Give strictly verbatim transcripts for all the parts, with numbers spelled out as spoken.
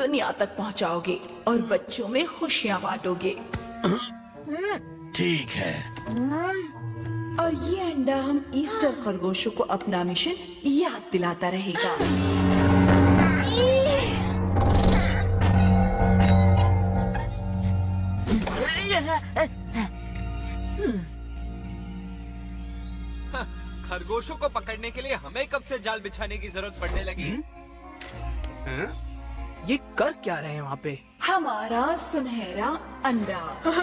दुनिया तक पहुंचाओगे और बच्चों में खुशियां बांटोगे। ठीक है। और ये अंडा हम ईस्टर खरगोशों को अपना मिशन याद दिलाता रहेगा। खरगोशों को पकड़ने के लिए हमें कब से जाल बिछाने की जरूरत पड़ने लगी? ये कर क्या रहे हैं वहाँ पे? हमारा सुनहरा अंडा।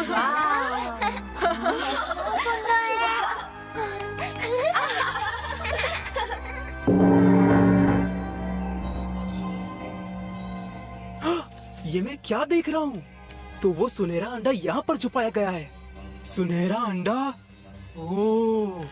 ये मैं क्या देख रहा हूँ? तो वो सुनहरा अंडा यहाँ पर छुपाया गया है। सुनहरा अंडा। ओह।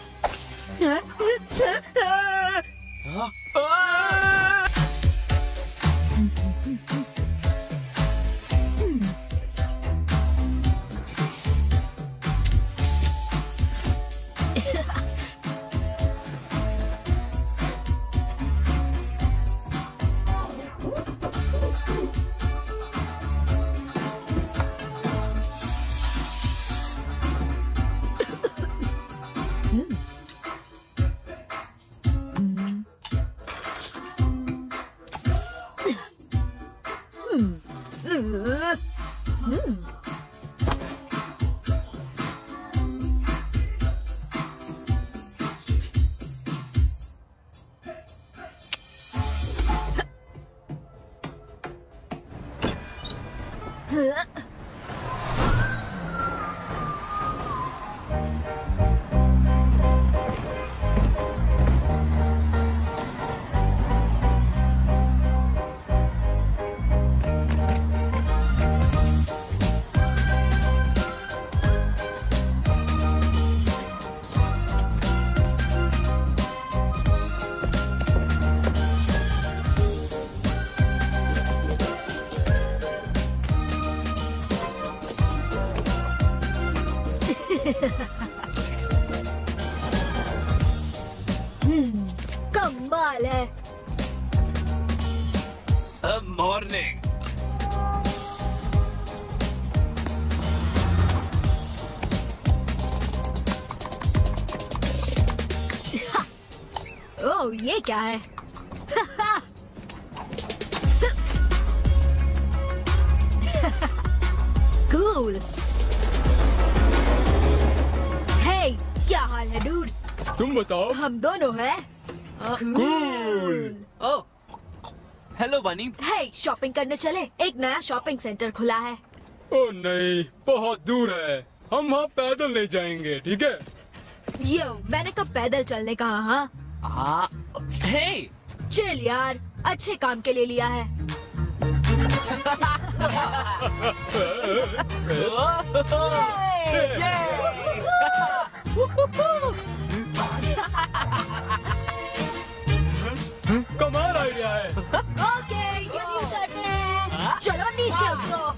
कमाल है। मॉर्निंग। ओह, ये क्या है? कूल। हे, क्या हाल है डूड? तुम बताओ। हम दोनों हैं। कूल। ओह, हेलो बनी। हे, शॉपिंग करने चले। एक नया शॉपिंग सेंटर खुला है। ओह नहीं, बहुत दूर है। हम वहाँ पैदल नहीं जाएंगे, ठीक है? यो, मैंने कब पैदल चलने कहा? हाँ। आ, हे, चिल यार, अच्छे काम के लिए लिया है। कमाल आइडिया है। ओके, यही करते हैं। चलो नीचे उतरो।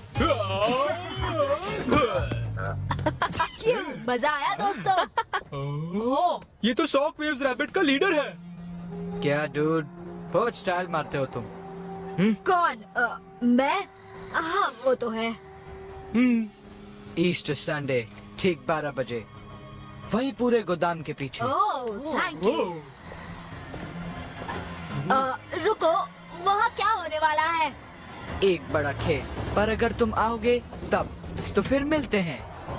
क्यों, मजा आया दोस्तों? ये तो शॉक वेव्स रैबिट का लीडर है। क्या डूड, बहुत स्टाइल मारते हो तुम। कौन? आ, मैं? हाँ, वो तो है। ईस्टर संडे ठीक बारह बजे, वही पूरे गोदाम के पीछे। Oh, thank you. रुको, वहाँ क्या होने वाला है? एक बड़ा खेल, पर अगर तुम आओगे तब तो फिर मिलते हैं।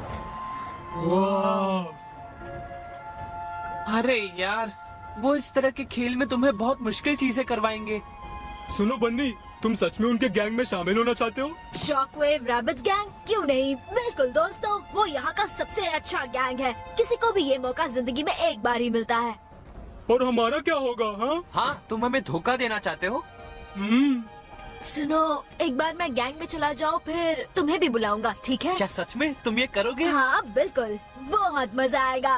अरे यार, वो इस तरह के खेल में तुम्हें बहुत मुश्किल चीजें करवाएंगे। सुनो बन्नी, तुम सच में उनके गैंग में शामिल होना चाहते हो? Shockwave rabbit gang? क्यों नहीं, बिल्कुल दोस्तों, वो यहाँ का सबसे अच्छा गैंग है। किसी को भी ये मौका जिंदगी में एक बार ही मिलता है। और हमारा क्या होगा? हाँ हाँ, तुम हमें धोखा देना चाहते हो? हम्म। सुनो, एक बार मैं गैंग में चला जाऊँ, फिर तुम्हें भी बुलाऊंगा, ठीक है? क्या सच में तुम ये करोगे? हाँ बिल्कुल, बहुत मजा आएगा।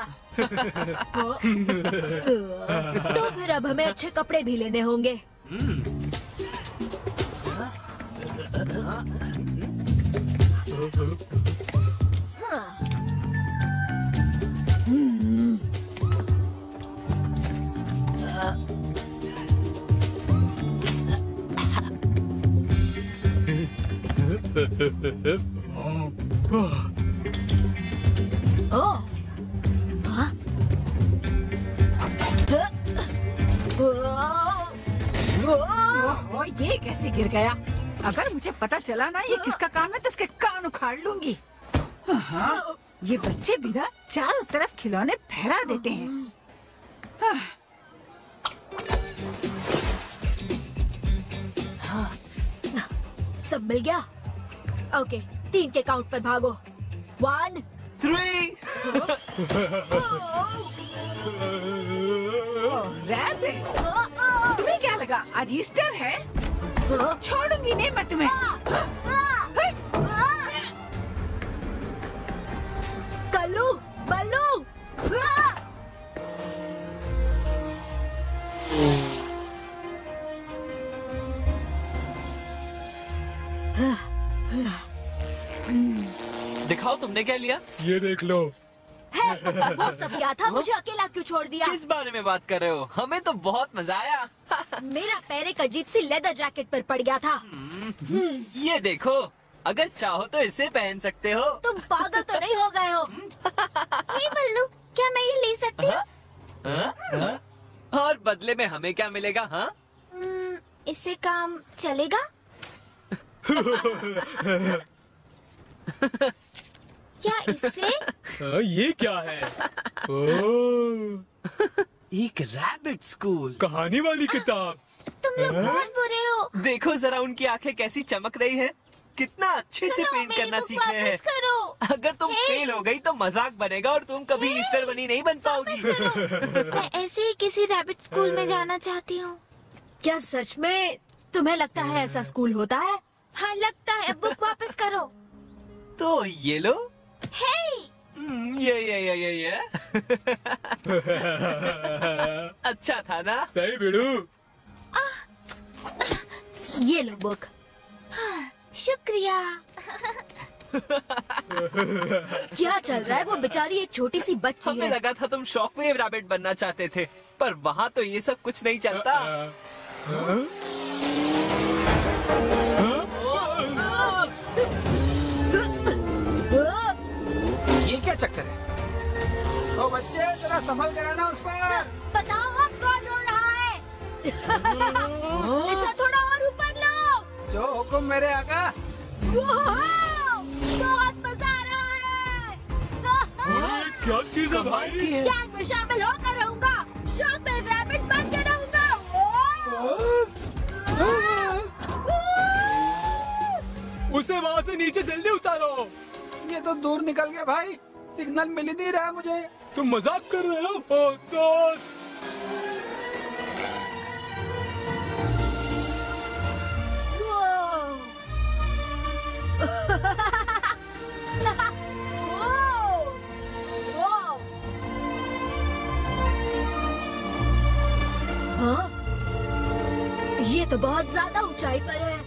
तो फिर अब हमें अच्छे कपड़े भी लेने होंगे। हाँ। ओह, हाँ? ओह, ये कैसे गिर गया? अगर मुझे पता चला ना ये किसका काम है तो इसके कान उखाड़ लूंगी। हाँ, ये बच्चे भी ना चारों तरफ खिलौने फैला देते हैं। हाँ। सब मिल गया? ओके, तीन के काउंट पर भागो। One, three. रैबिट, तुम्हें क्या लगा आज ईस्टर है? छोड़ूंगी नहीं मैं तुम्हें। कल्लू, बल्लू। दिखाओ तुमने क्या लिया? ये देख लो। है, वो सब क्या था? मुझे अकेला क्यों छोड़ दिया? किस बारे में बात कर रहे हो? हमें तो बहुत मजा आया। मेरा पैर एक अजीब सी लेदर जैकेट पर पड़ गया था। ये देखो, अगर चाहो तो इसे पहन सकते हो। तुम पागल तो नहीं हो गए हो? हे बल्लू, क्या मैं ये ले सकती हूँ? हाँ? हाँ? और बदले में हमें क्या मिलेगा? हाँ? इससे काम चलेगा? क्या इससे? हाँ, ये क्या है? ओह, एक रैबिट स्कूल। कहानी वाली किताब। तुम लोग बहुत बुरे हो। देखो जरा उनकी आंखें कैसी चमक रही है। कितना अच्छे से पेंट करना सीख रहे हैं। करो। अगर तुम फेल हो गई तो मजाक बनेगा और तुम कभी ईस्टर बनी नहीं बन पाओगी। मैं ऐसे ही किसी रैबिट स्कूल में जाना चाहती हूँ। क्या सच में तुम्हें लगता है ऐसा स्कूल होता है? हाँ लगता है। बुक वापस करो। तो ये लो। हे! हम्म, ये ये ये ये ये अच्छा था ना? सही बिड़ू। ये लो बुक। हाँ, शुक्रिया। क्या चल रहा है? वो बेचारी एक छोटी सी बच्ची हमें है। लगा था तुम शॉकवेव रैबिट बनना चाहते थे, पर वहाँ तो ये सब कुछ नहीं चलता। ये क्या चक्कर है? ओ बच्चे, जरा संभल कर रहना उस पर। बताओ अब कौन रो रहा है? इसे थोड़ा और ऊपर लो। जो हुक्म मेरे आका। बहुत मजा आ रहा है। अरे क्या चीज है भाई? गैंग में शामिल होकर रहूंगा। शौक में रैबिट बन के रहूंगा। उसे वहाँ से नीचे जल्दी उतारो। ये तो दूर निकल गया भाई, सिग्नल मिल ही नहीं रहा मुझे। तुम मजाक कर रहे हो? ओ दोस्त। हाँ? ये तो बहुत ज्यादा ऊंचाई पर है।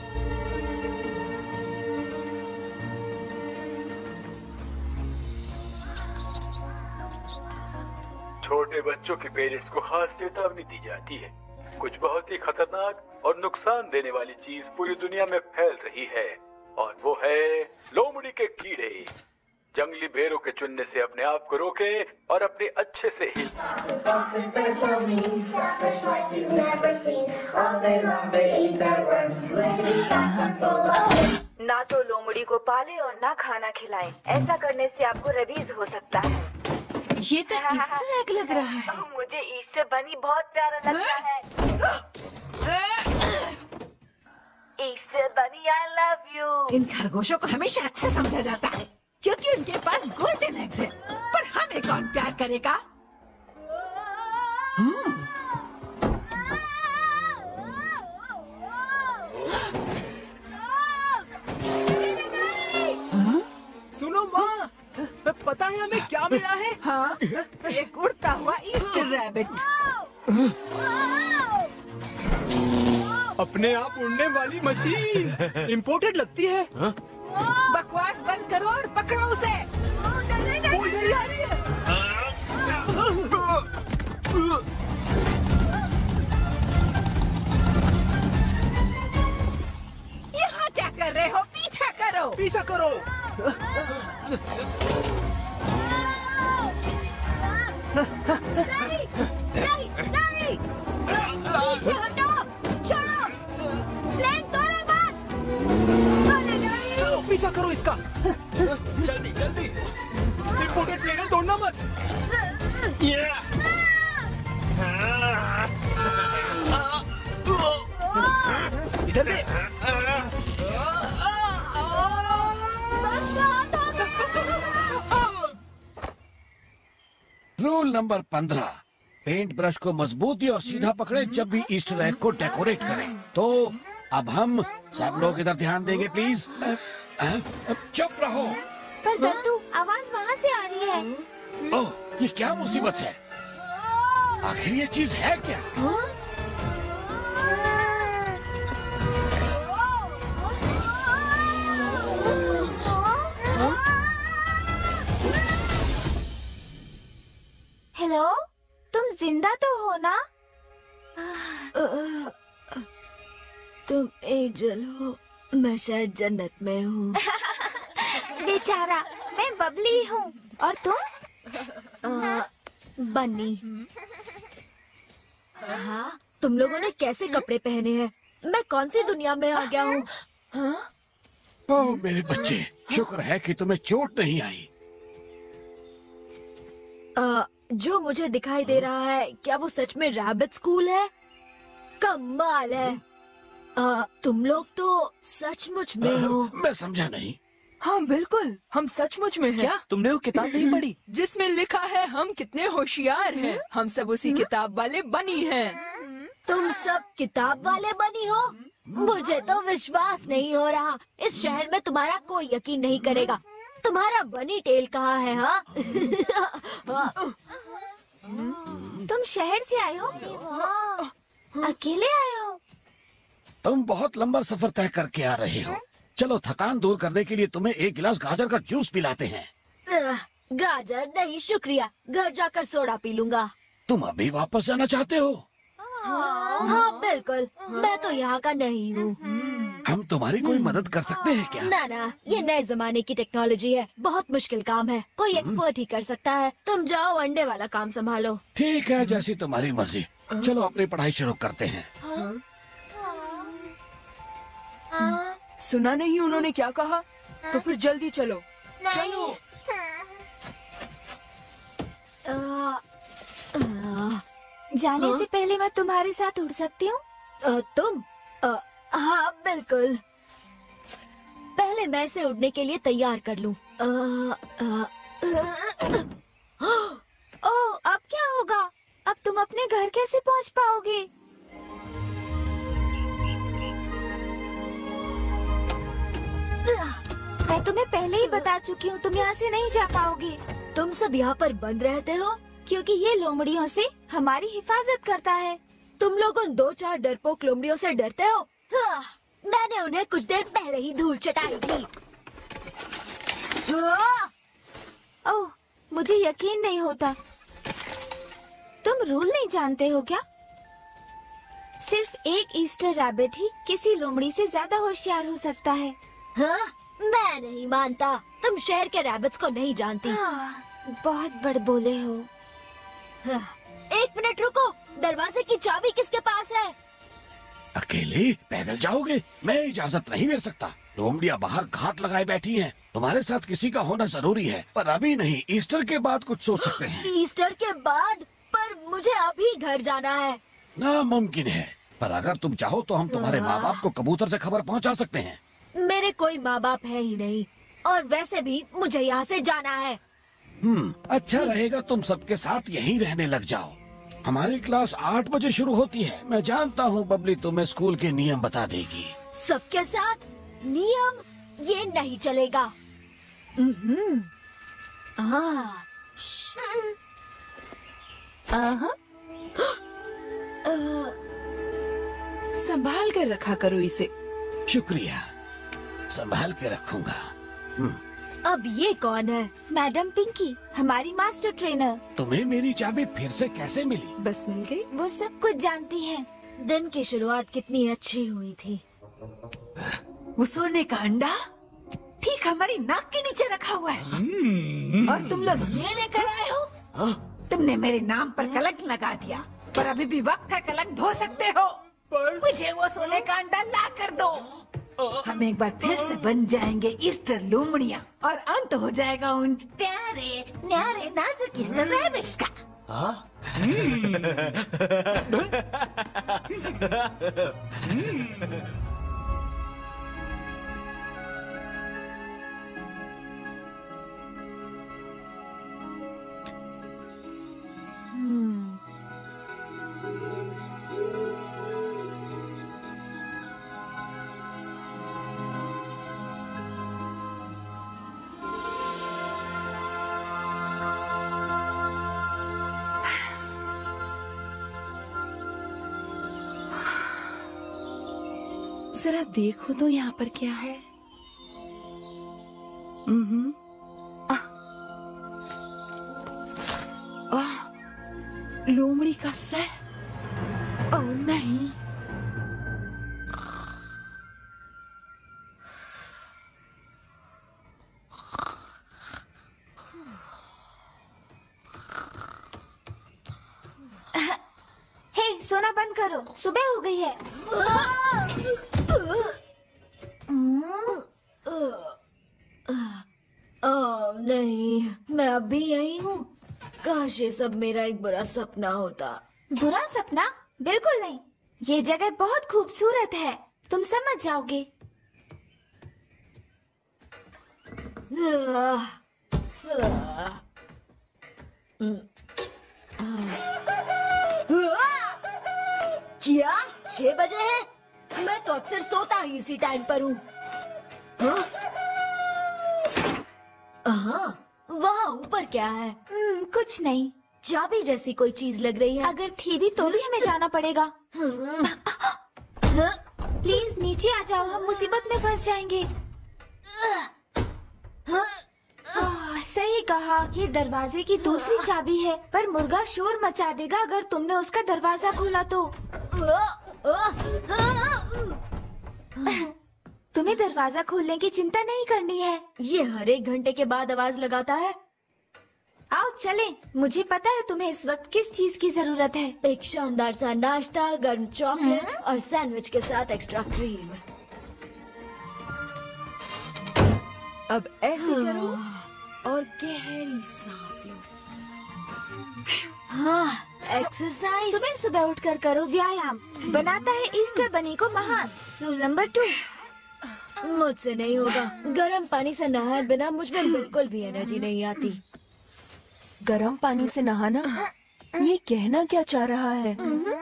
छोटे बच्चों के पेरेंट्स को खास चेतावनी दी जाती है। कुछ बहुत ही खतरनाक और नुकसान देने वाली चीज पूरी दुनिया में फैल रही है और वो है लोमड़ी के कीड़े। जंगली भेड़ों के चुनने से अपने आप को रोकें और अपने अच्छे से हिल। ना तो लोमड़ी को पाले और ना खाना खिलाएं। ऐसा करने से आपको रेबीज हो सकता है। ये तो ईस्टर एग लग रहा है। मुझे ईस्टर बनी बहुत प्यारा लगता है। ईस्टर बनी आई लव यू। इन खरगोशों को हमेशा अच्छा समझा जाता है क्योंकि उनके पास गोल्डन एग्स है, पर हमें कौन प्यार करेगा? सुनो माँ, पता है हमें क्या मिला है? हाँ, एक उड़ता हुआ ईस्टर रैबिट। अपने आप उड़ने वाली मशीन। इम्पोर्टेड लगती है। हाँ? बकवास बंद करो और पकड़ो उसे। वो इधर आ रही है। यहाँ क्या कर रहे हो? पीछा करो। करो, पीछा करो। नहीं, नहीं, नहीं, पीछे हटो, छोड़ो, प्लेन तोड़ो मत। अरे नहीं। चलो पीछा करो इसका। जल्दी जल्दी, इम्पोर्टेड प्लेन है, तोड़ना मत। इधर ले। रूल नंबर पंद्रह, पेंट ब्रश को मजबूती और सीधा पकड़े जब भी ईस्टर एग को डेकोरेट करें। तो अब हम सब लोग इधर ध्यान देंगे प्लीज। चुप रहो। पर दद्दू, आवाज वहाँ से आ रही है। ओह, ये क्या मुसीबत है? आखिर ये चीज है क्या? हेलो, तुम जिंदा तो हो ना? तुम एंजल हो, मैं शायद जन्नत में हूँ। बेचारा, मैं बबली हूँ। और तुम? बन्नी। हाँ, तुम लोगों ने कैसे कपड़े पहने हैं? मैं कौन सी दुनिया में आ गया हूँ? हाँ? ओह मेरे बच्चे, शुक्र है कि तुम्हें चोट नहीं आई। आ, जो मुझे दिखाई दे रहा है, क्या वो सच में रैबिट स्कूल है? कमाल है। आ, तुम लोग तो सचमुच में हो। मैं समझा नहीं। हाँ बिल्कुल, हम सचमुच में हैं। क्या तुमने वो किताब नहीं पढ़ी जिसमें लिखा है हम कितने होशियार हैं? हम सब उसी किताब वाले बनी हैं। तुम सब किताब वाले बनी हो? मुझे तो विश्वास नहीं हो रहा। इस शहर में तुम्हारा कोई यकीन नहीं करेगा। तुम्हारा बनी टेल कहाँ है? हाँ? तुम शहर से आए हो? अकेले आए हो? तुम बहुत लंबा सफर तय करके आ रहे हो। चलो थकान दूर करने के लिए तुम्हें एक गिलास गाजर का जूस पिलाते हैं। गाजर नहीं शुक्रिया, घर जाकर सोडा पी लूंगा। तुम अभी वापस जाना चाहते हो? हाँ, हाँ बिल्कुल, मैं तो यहाँ का नहीं हूँ। हम तुम्हारी कोई मदद कर सकते हैं क्या? ना ना, ये नए जमाने की टेक्नोलॉजी है, बहुत मुश्किल काम है, कोई एक्सपर्ट ही कर सकता है। तुम जाओ अंडे वाला काम संभालो। ठीक है, जैसी तुम्हारी मर्जी। चलो अपनी पढ़ाई शुरू करते हैं। सुना नहीं उन्होंने क्या कहा? तो फिर जल्दी चलो। चलो। जाने से पहले मैं तुम्हारे साथ उड़ सकती हूँ? तुम? आ, हाँ बिल्कुल। पहले मैं इसे उड़ने के लिए तैयार कर लूं। आ, आ, ओह, अब क्या होगा? अब तुम अपने घर कैसे पहुँच पाओगे? मैं तुम्हें पहले ही बता चुकी हूँ, तुम यहाँ से नहीं जा पाओगे। तुम सब यहाँ पर बंद रहते हो क्योंकि ये लोमड़ियों से हमारी हिफाजत करता है। तुम लोग उन दो चार डरपोक लोमड़ियों से डरते हो? हाँ, मैंने उन्हें कुछ देर पहले ही धूल चटाई थी। ओह, मुझे यकीन नहीं होता। तुम रूल नहीं जानते हो क्या? सिर्फ एक ईस्टर रैबिट ही किसी लोमड़ी से ज्यादा होशियार हो सकता है। हाँ? मैं नहीं मानता। तुम शहर के रैबिट्स को नहीं जानती। हाँ, बहुत बड़ बोले हो। हाँ, एक मिनट रुको, दरवाजे की चाबी किसके पास है? अकेले पैदल जाओगे? मैं इजाजत नहीं दे सकता। लोमड़ियाँ बाहर घात लगाए बैठी हैं। तुम्हारे साथ किसी का होना जरूरी है, पर अभी नहीं। ईस्टर के बाद कुछ सोच सकते हैं। ईस्टर के बाद? पर मुझे अभी घर जाना है। नामुमकिन है, पर अगर तुम चाहो तो हम तुम्हारे माँ बाप को कबूतर से खबर पहुँचा सकते हैं। मेरे कोई माँ बाप है ही नहीं, और वैसे भी मुझे यहाँ से जाना है। हम्म, अच्छा रहेगा तुम सबके साथ यहीं रहने लग जाओ। हमारी क्लास आठ बजे शुरू होती है। मैं जानता हूँ बबली तुम्हें स्कूल के नियम बता देगी। सबके साथ नियम? ये नहीं चलेगा। हाँ। संभाल कर रखा करो इसे। शुक्रिया, संभाल के रखूंगा। अब ये कौन है? मैडम पिंकी, हमारी मास्टर ट्रेनर। तुम्हें मेरी चाबी फिर से कैसे मिली? बस मिल गई। वो सब कुछ जानती हैं। दिन की शुरुआत कितनी अच्छी हुई थी। वो सोने का अंडा? ठीक हमारी नाक के नीचे रखा हुआ है। और तुम लोग ये लेकर आए हो? तुमने मेरे नाम पर कलंक लगा दिया, पर अभी भी वक्त है, कलंक धो सकते हो। मुझे वो सोने का अंडा ला कर दो। हम एक बार फिर से बन जाएंगे ईस्टर लोमड़ियाँ, और अंत हो जाएगा उन प्यारे न्यारे नाजुक ईस्टर रैबिट्स का। जरा देखो तो यहाँ पर क्या है। हम्म, लोमड़ी का सर। ओह नहीं, हे, सोना बंद करो, सुबह हो गई है। ओह नहीं, मैं अभी यही हूँ। काश ये सब मेरा एक बुरा सपना होता। बुरा सपना? बिल्कुल नहीं, ये जगह बहुत खूबसूरत है, तुम समझ जाओगे। क्या छह बजे हैं? मैं तो अक्सर सोता ही इसी टाइम पर हूँ। हाँ, वहाँ ऊपर क्या है? hmm, कुछ नहीं। चाबी जैसी कोई चीज लग रही है। अगर थी भी तो भी हमें जाना पड़ेगा। प्लीज नीचे आ जाओ, हम मुसीबत में फंस जाएंगे। आ, सही कहा, ये दरवाजे की दूसरी चाबी है, पर मुर्गा शोर मचा देगा अगर तुमने उसका दरवाजा खोला तो। तुम्हें दरवाजा खोलने की चिंता नहीं करनी है। ये हर एक घंटे के बाद आवाज लगाता है। आओ चले, मुझे पता है तुम्हें इस वक्त किस चीज की जरूरत है। एक शानदार सा नाश्ता, गर्म चॉकलेट और सैंडविच के साथ एक्स्ट्रा क्रीम। अब ऐसे करो और गहरी सांस लो। हाँ, एक्सरसाइज सुबह सुबह उठकर करो व्यायाम, बनाता है ईस्टर बनी को महान। Rule number two. मुझसे नहीं होगा। गर्म पानी से नहाए बिना मुझ में बिल्कुल भी एनर्जी नहीं आती। गर्म पानी से नहाना? ये कहना क्या चाह रहा है?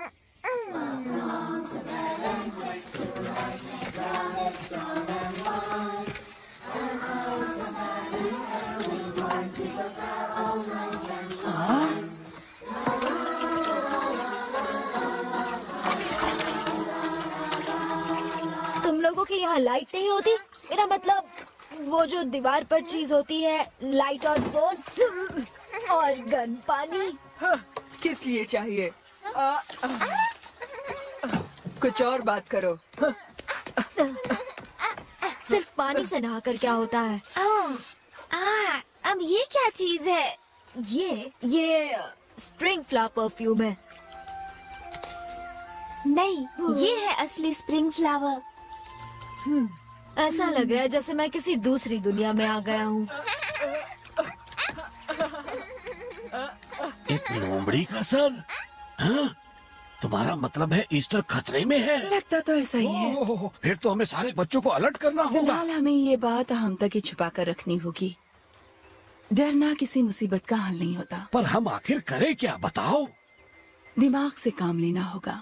तुम लोगों के यहाँ लाइट नहीं होती? मेरा मतलब वो जो दीवार पर चीज होती है, लाइट और फोन और गन पानी। हाँ, किस लिए चाहिए? आ, आ, कुछ और बात करो। सिर्फ पानी से नहाकर क्या होता है? आ, अब ये क्या चीज है? ये ये स्प्रिंग फ्लावर परफ्यूम है। नहीं, ये है असली स्प्रिंग फ्लावर। ऐसा लग रहा है जैसे मैं किसी दूसरी दुनिया में आ गया हूँ। एक लोमड़ी का सर? हाँ? तुम्हारा मतलब है ईस्टर खतरे में है? लगता तो ऐसा ही है। ओह, फिर तो हमें सारे बच्चों को अलर्ट करना होगा। फिलहाल हमें ये बात हम तक ही छुपा कर रखनी होगी। डरना किसी मुसीबत का हल नहीं होता। पर हम आखिर करें क्या, बताओ? दिमाग से काम लेना होगा।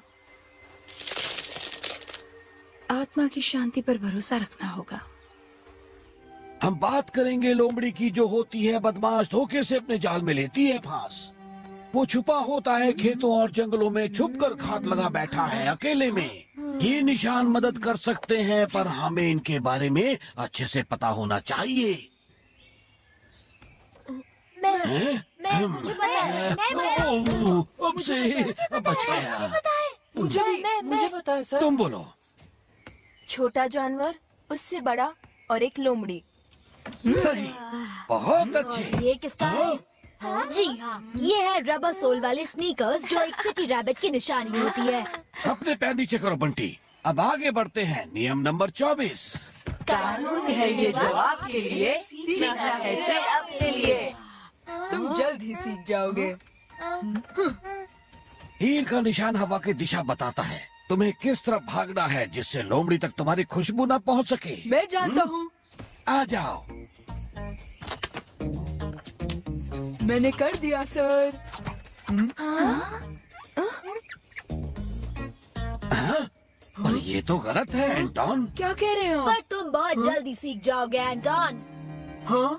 आत्मा की शांति पर भरोसा रखना होगा। हम बात करेंगे लोमड़ी की, जो होती है बदमाश, धोखे से अपने जाल में लेती है फांस। वो छुपा होता है खेतों और जंगलों में, छुपकर घात लगा बैठा है अकेले में। ये निशान मदद कर सकते हैं, पर हमें इनके बारे में अच्छे से पता होना चाहिए। मैं, मैं, मुझे पता है, मैं, मैं, अब से बच गया। मुझे पता है, मुझे भी, मैं, मुझे पता है सर। तुम बोलो। छोटा जानवर, उससे बड़ा और एक लोमड़ी। सही, बहुत अच्छे। ये किसका है? जी हाँ, ये है रबर सोल वाले स्नीकर्स जो एक सिटी रैबिट की निशानी होती है। अपने पैर नीचे करो बंटी। अब आगे बढ़ते हैं। नियम नंबर चौबीस। कानून है ये जो आपके लिए, सीखना है सिर्फ अपने लिए। तुम जल्द ही सीख जाओगे। हील का निशान हवा की दिशा बताता है। तुम्हें किस तरफ भागना है जिससे लोमड़ी तक तुम्हारी खुशबू न पहुंच सके। मैं जानता हूँ। आ जाओ। मैंने कर दिया सर। हाँ? पर ये तो गलत है एंटोन। क्या कह रहे हो? पर तुम बहुत जल्दी सीख जाओगे एंटोन। हाँ?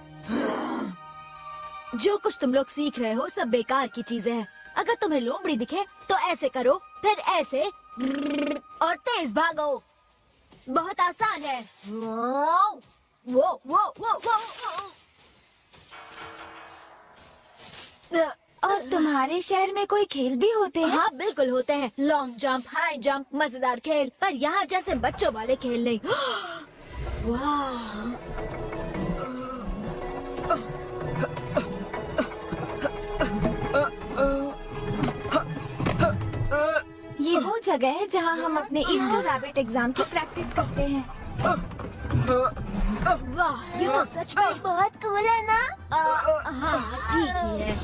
जो कुछ तुम लोग सीख रहे हो सब बेकार की चीजें हैं। अगर तुम्हें लोमड़ी दिखे तो ऐसे करो, फिर ऐसे और तेज भागो। बहुत आसान है। वो वो वो वो वो और तुम्हारे शहर में कोई खेल भी होते हैं? हाँ बिल्कुल होते हैं। लॉन्ग जंप, हाई जंप, मजेदार खेल। पर यहाँ जैसे बच्चों वाले खेल नहीं। वाह! ये वो जगह है जहाँ हम अपने ईस्टर रैबिट एग्जाम की प्रैक्टिस करते हैं। वाह, ये तो सच में बहुत कूल है ना? आ, हाँ ठीक ही है।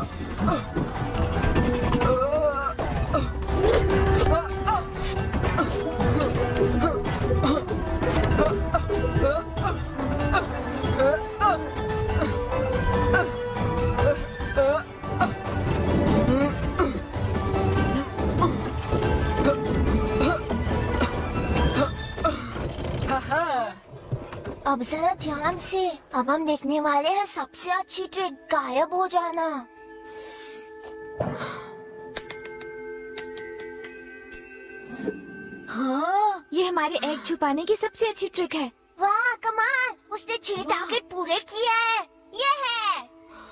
अब जरा ध्यान से। अब हम देखने वाले हैं सबसे अच्छी ट्रिक, गायब हो जाना। हाँ, ये हमारे एग छुपाने की सबसे अच्छी ट्रिक है। वाह कमाल! उसने छह टारगेट पूरे किए हैं। ये है।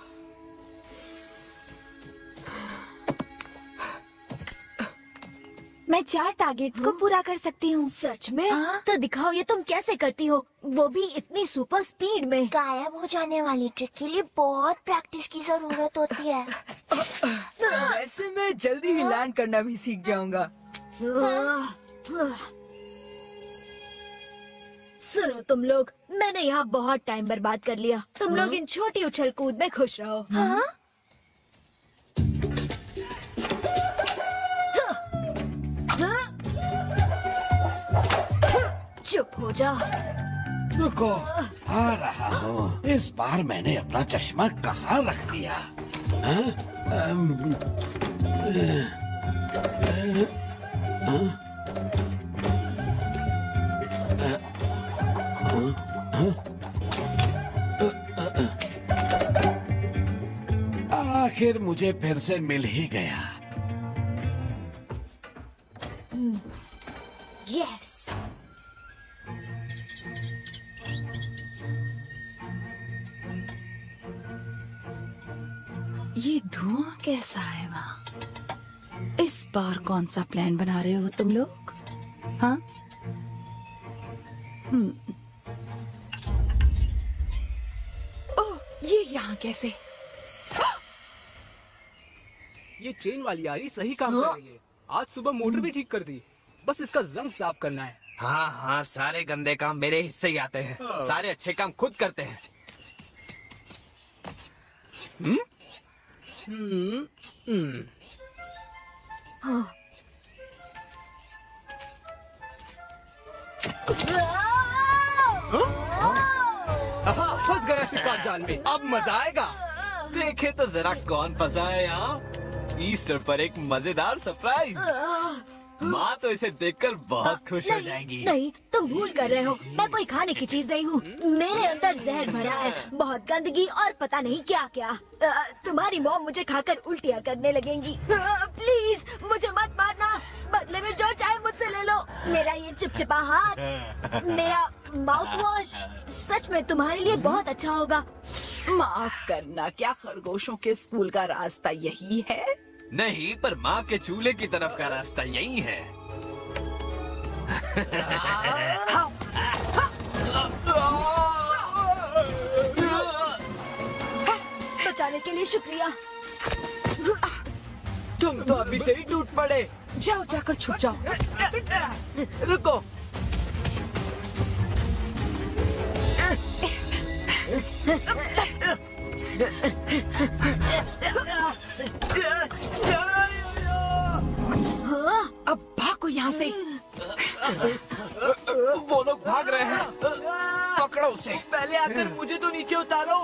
मैं चार टारगेट्स को पूरा कर सकती हूँ। सच में? हाँ? तो दिखाओ ये तुम कैसे करती हो, वो भी इतनी सुपर स्पीड में। गायब हो जाने वाली ट्रिक के लिए बहुत प्रैक्टिस की जरूरत होती है। वैसे मैं जल्दी ही लैंड करना भी सीख जाऊंगा। सुनो तुम लोग, मैंने यहाँ बहुत टाइम बर्बाद कर लिया। तुम लोग इन छोटी उछल कूद में खुश रहो। हाँ? चुप हो जा। रुको, आ रहा हूँ। इस बार मैंने अपना चश्मा कहाँ रख दिया? हाँ? अम, आखिर मुझे फिर से मिल ही गया। यस। ये धुआं कैसा है वहाँ? इस बार कौन सा प्लान बना रहे हो तुम लोग? हाँ? हम्म। ओह, ये यहाँ कैसे? ये चेन वाली यारी सही काम कर रही है। आज सुबह मोटर भी ठीक कर दी। बस इसका जंग साफ करना है। हाँ हाँ, सारे गंदे काम मेरे हिस्से ही आते हैं। सारे अच्छे काम खुद करते हैं। हम्म? हम्म, हम्म। हाँ। फंस गया शिकार जाल में। अब मजा आएगा। देखे तो जरा कौन फंसा है यहाँ। ईस्टर पर एक मजेदार सरप्राइज। माँ तो इसे देखकर बहुत खुश हो जाएगी। नहीं, तुम भूल कर रहे हो। मैं कोई खाने की चीज नहीं हूँ। मेरे अंदर जहर भरा है, बहुत गंदगी और पता नहीं क्या क्या। तुम्हारी मॉम मुझे खाकर उल्टियाँ करने लगेंगी। प्लीज मुझे मत मारना। बदले में जो चाहे मुझसे ले लो। मेरा ये चिपचिपा हाथ, मेरा माउथ वॉश सच में तुम्हारे लिए बहुत अच्छा होगा। माफ करना, क्या खरगोशों के स्कूल का रास्ता यही है? नहीं, पर माँ के चूल्हे की तरफ का रास्ता यही है। के लिए शुक्रिया। तुम तो अभी से ही टूट पड़े। जाओ जाकर छुप जाओ। रुको। अब भागो यहाँ से। वो लोग भाग रहे हैं, पकड़ो उसे। पहले आकर मुझे तो नीचे उतारो।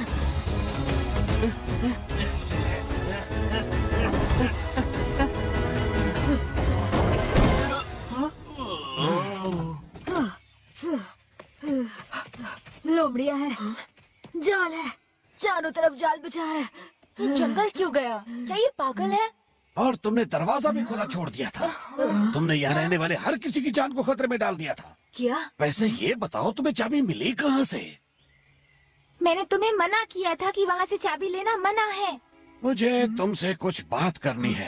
लोमड़ियाँ है, जाल है, चारों तरफ जाल बिछा है। ये जंगल क्यों गया? क्या ये पागल है? और तुमने दरवाजा भी खुला छोड़ दिया था। तुमने यहाँ रहने वाले हर किसी की जान को खतरे में डाल दिया था। क्या? वैसे ये बताओ तुम्हें चाबी मिली कहाँ से? मैंने तुम्हें मना किया था कि वहाँ से चाबी लेना मना है। मुझे तुमसे कुछ बात करनी है।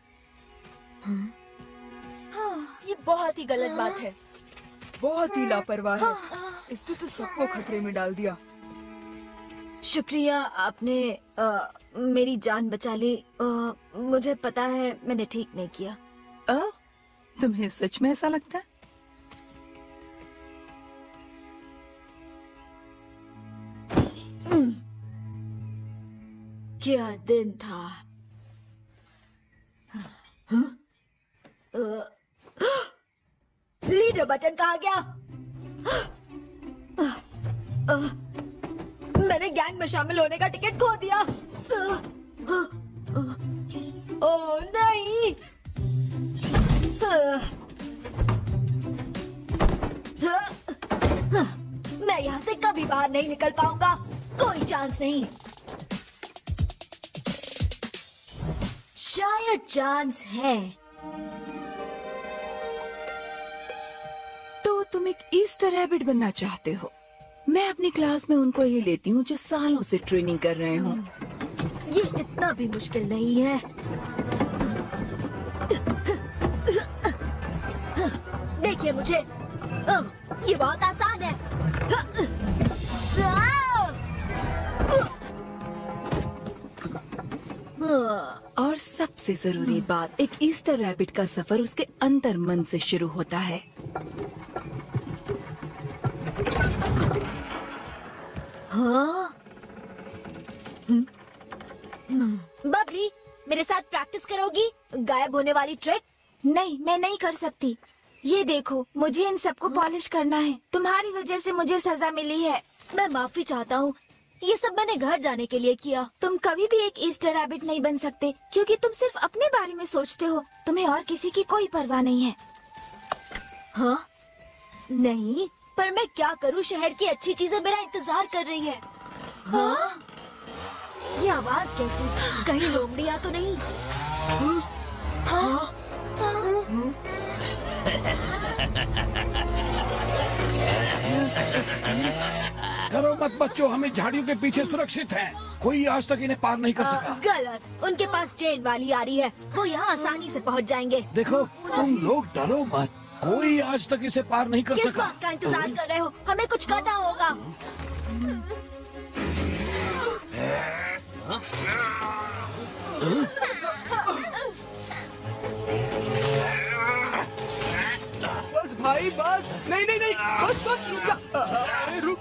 हाँ, ये बहुत ही गलत बात है। बहुत ही लापरवाह है। इसने तो सबको खतरे में डाल दिया। शुक्रिया, आपने आ, मेरी जान बचा ली। आ, मुझे पता है मैंने ठीक नहीं किया। आ, तुम्हें सच में ऐसा लगता है? क्या दिन था। लीडर बटन कहाँ गया? आ, आ, मैंने गैंग में शामिल होने का टिकट खो दिया। ओह नहीं। मैं यहाँ से कभी बाहर नहीं निकल पाऊंगा, कोई चांस नहीं। शायद चांस है। तो तुम एक ईस्टर रैबिट बनना चाहते हो? मैं अपनी क्लास में उनको ही लेती हूँ जो सालों से ट्रेनिंग कर रहे हों। ये इतना भी मुश्किल नहीं है। देखिए मुझे, ये बहुत आसान है। और सबसे जरूरी बात, एक ईस्टर रैबिट का सफर उसके अंतर मन से शुरू होता है। हाँ? बबली, मेरे साथ प्रैक्टिस करोगी गायब होने वाली ट्रिक? नहीं, मैं नहीं कर सकती। ये देखो, मुझे इन सबको पॉलिश करना है। तुम्हारी वजह से मुझे सजा मिली है। मैं माफी चाहता हूँ, ये सब मैंने घर जाने के लिए किया। तुम कभी भी एक ईस्टर रैबिट नहीं बन सकते, क्योंकि तुम सिर्फ अपने बारे में सोचते हो। तुम्हें और किसी की कोई परवाह नहीं है। हाँ? नहीं, पर मैं क्या करूँ, शहर की अच्छी चीजें मेरा इंतजार कर रही है। हाँ? ये आवाज कैसी? कहीं लोमड़ियाँ तो नहीं? हाँ? डरो मत बच्चों, हमें झाड़ियों के पीछे सुरक्षित हैं। कोई आज तक इन्हें पार नहीं कर सका। गलत, उनके पास ट्रेन वाली आ रही है, वो यहाँ आसानी से पहुँच जाएंगे। देखो, तुम लोग डरो मत, कोई आज तक इसे पार नहीं कर किस सका। बात का इंतजार कर रहे हो? हमें कुछ करना होगा। बस भाई बस, नहीं नहीं नहीं, बस बस रुक जा। अरे रुक।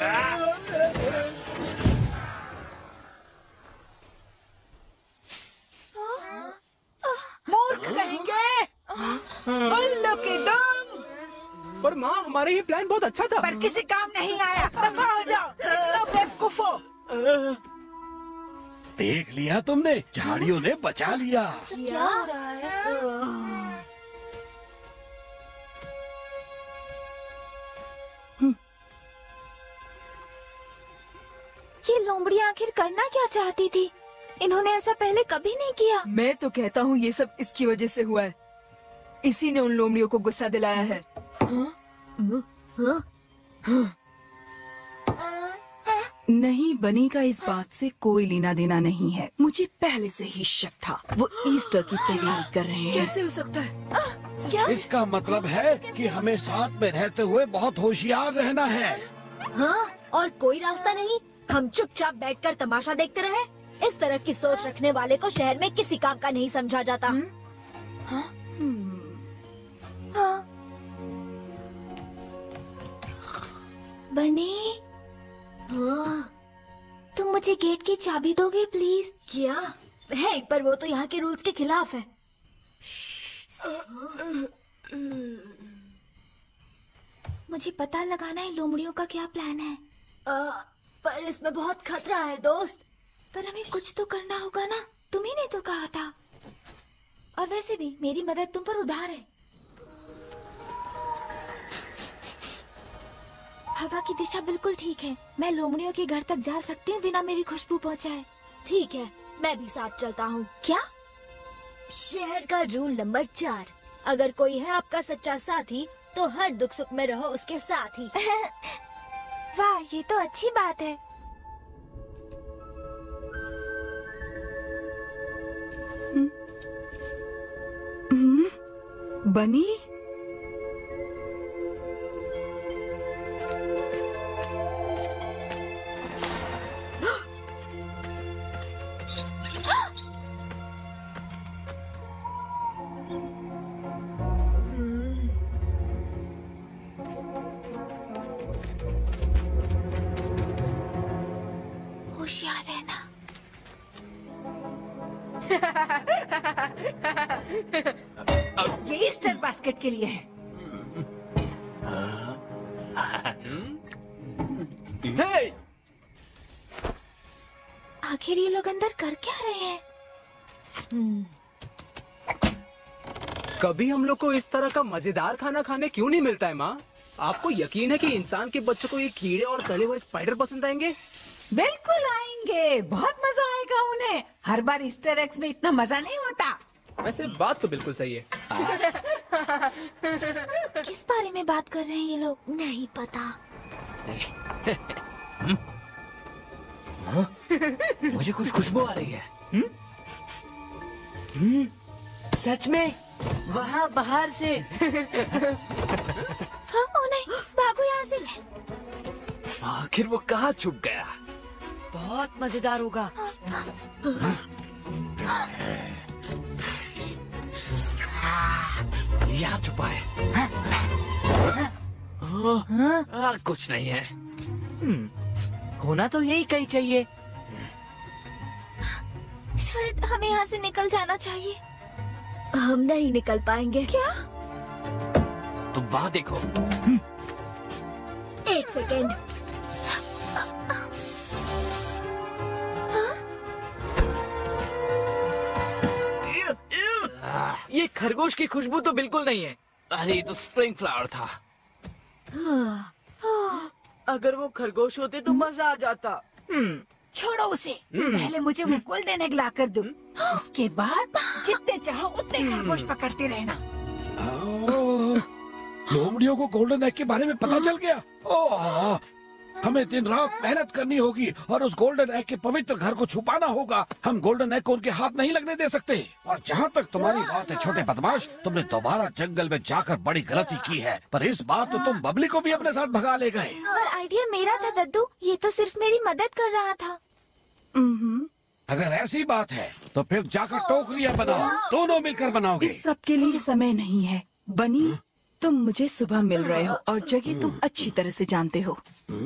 मूर्ख कहेंगे। उल्लू की दुम। पर माँ, हमारा ये प्लान बहुत अच्छा था। पर किसी काम नहीं आया। दफा हो जाओ, तो बेवकूफो। देख लिया तुमने, झाड़ियों ने बचा लिया। क्या हो रहा है? ये लोमड़ियाँ आखिर करना क्या चाहती थी? इन्होंने ऐसा पहले कभी नहीं किया। मैं तो कहता हूँ ये सब इसकी वजह से हुआ है। इसी ने उन लोमड़ियों को गुस्सा दिलाया है। हाँ? हाँ? हाँ? नहीं, बनी का इस बात से कोई लेना देना नहीं है। मुझे पहले से ही शक था, वो ईस्टर की तैयारी कर रहे हैं। कैसे हो सकता है? आ, क्या? इसका मतलब है कि हमें साथ में रहते हुए बहुत होशियार रहना है। हाँ? और कोई रास्ता नहीं? हम चुपचाप बैठकर तमाशा देखते रहे? इस तरह की सोच रखने वाले को शहर में किसी काम का नहीं समझा जाता। हाँ? हाँ। बनी, हाँ? तुम मुझे गेट की चाबी दोगे प्लीज? क्या है? पर वो तो यहाँ के रूल्स के खिलाफ है। मुझे पता लगाना है लोमड़ियों का क्या प्लान है। आ, पर इसमें बहुत खतरा है दोस्त। पर हमें कुछ तो करना होगा ना, तुम ही ने तो कहा था। और वैसे भी मेरी मदद तुम पर उधार है। हवा की दिशा बिल्कुल ठीक है, मैं लोमड़ियों के घर तक जा सकती हूँ बिना मेरी खुशबू पहुँचाए। ठीक है, मैं भी साथ चलता हूँ। क्या? शहर का रूल नंबर चार, अगर कोई है आपका सच्चा साथी तो हर दुख सुख में रहो उसके साथ ही। वाह, ये तो अच्छी बात है। बनी, होशियार रहना। ये ईस्टर बास्केट के लिए है। हे! आखिर ये लोग अंदर कर क्या रहे हैं? कभी हम लोग को इस तरह का मजेदार खाना खाने क्यों नहीं मिलता है माँ? आपको यकीन है कि इंसान के बच्चों को ये कीड़े और तले हुए स्पाइडर पसंद आएंगे? बिल्कुल आएंगे, बहुत मजा आएगा उन्हें। हर बार ईस्टर एग्स में इतना मजा नहीं होता। वैसे बात तो बिल्कुल सही है। किस बारे में बात कर रहे हैं ये लोग? नहीं पता। मुझे कुछ खुशबू आ रही है। हुँ? हुँ? सच में वहाँ बाहर से। हाँ, ओ नहीं, भागो यहाँ से। आखिर वो कहाँ छुप गया? बहुत मजेदार होगा। यहाँ छुपा है। आ, कुछ नहीं है। होना तो यही कहीं चाहिए। शायद हमें यहाँ से निकल जाना चाहिए। हम नहीं निकल पाएंगे। क्या? तुम वहाँ देखो। एक सेकेंड। ये खरगोश की खुशबू तो बिल्कुल नहीं है। अरे ये तो स्प्रिंग फ्लावर था। अगर वो खरगोश होते तो मजा आ जाता। छोड़ो उसे, पहले मुझे वो गोल्डन एग ला कर दो, उसके बाद जितने चाहो उतने खरगोश पकड़ते रहना। लोमड़ियों को गोल्डन एग के बारे में पता चल गया। ओह, हमें दिन रात मेहनत करनी होगी और उस गोल्डन एग के पवित्र घर को छुपाना होगा। हम गोल्डन एग को उनके हाथ नहीं लगने दे सकते। और जहाँ तक तुम्हारी बात है छोटे बदमाश, तुमने दोबारा जंगल में जाकर बड़ी गलती की है। पर इस बार तो तुम बबली को भी अपने साथ भगा ले गए। पर आइडिया मेरा था दद्दू, ये तो सिर्फ मेरी मदद कर रहा था। अगर ऐसी बात है तो फिर जाकर टोकरियाँ बनाओ, दोनों मिलकर बनाओगे। इस सब के लिए समय नहीं है। बनी, तुम मुझे सुबह मिल रहे हो और जगह तुम अच्छी तरह से जानते हो।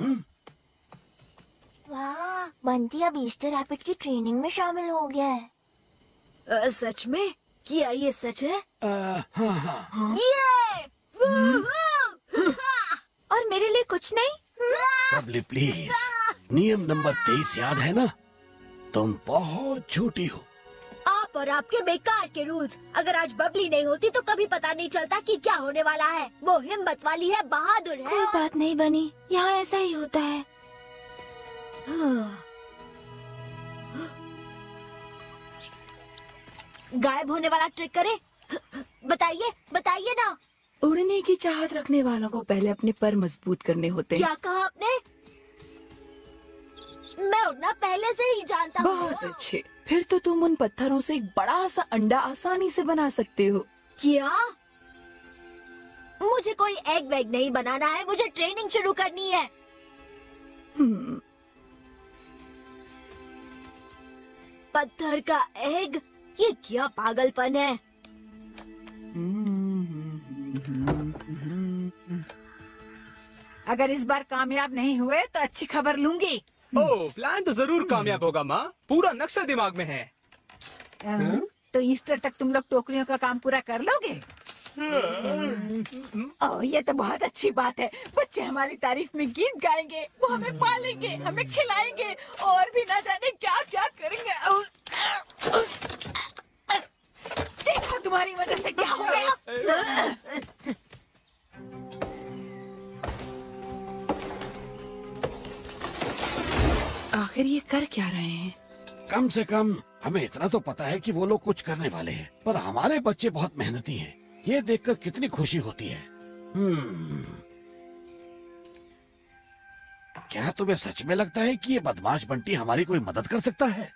वाह, बंटी अब ईस्टर रैबिट की ट्रेनिंग में शामिल हो गया है। आ, सच में? क्या ये सच है? आ, हाँ, हाँ। ये! और मेरे लिए कुछ नहीं? बबली प्लीज, नियम नंबर तेईस याद है ना? तुम बहुत झूठी हो। आप और आपके बेकार के रूल्स। अगर आज बबली नहीं होती तो कभी पता नहीं चलता कि क्या होने वाला है। वो हिम्मत वाली है, बहादुर है। कोई बात नहीं बनी, यहाँ ऐसा ही होता है। गायब होने वाला ट्रिक करे? बताइए, बताइए ना। उड़ने की चाहत रखने वालों को पहले अपने पर मजबूत करने होते हैं। क्या कहा आपने? मैं उड़ना पहले से ही जानता हूँ। बहुत अच्छे, फिर तो तुम उन पत्थरों से एक बड़ा सा अंडा आसानी से बना सकते हो। क्या? मुझे कोई एग वैग नहीं बनाना है, मुझे ट्रेनिंग शुरू करनी है। पत्थर का एग, ये क्या पागलपन है। अगर इस बार कामयाब नहीं हुए तो अच्छी खबर लूंगी। ओह, प्लान तो जरूर कामयाब होगा माँ, पूरा नक्शा दिमाग में है। तो ईस्टर तक तुम लोग टोकरियों का काम पूरा कर लोगे? ओह, ये तो बहुत अच्छी बात है। बच्चे हमारी तारीफ में गीत गाएंगे, वो हमें पालेंगे, हमें खिलाएंगे और भी ना जाने क्या क्या करेंगे। देखो तुम्हारी वजह से क्या हो गया। आखिर ये कर क्या रहे हैं? कम से कम हमें इतना तो पता है कि वो लोग कुछ करने वाले हैं, पर हमारे बच्चे बहुत मेहनती हैं। ये देखकर कितनी खुशी होती है। हम्म, क्या तुम्हें सच में लगता है कि ये बदमाश बंटी हमारी कोई मदद कर सकता है?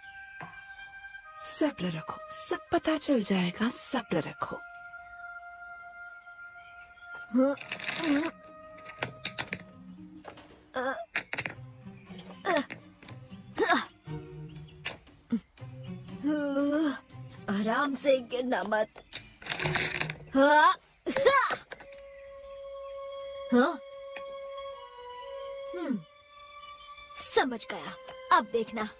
सब्र रखो, सब पता चल जाएगा, सब्र रखो। आराम से गिरना मत। हाँ, हाँ, हम्म, समझ गया। अब देखना।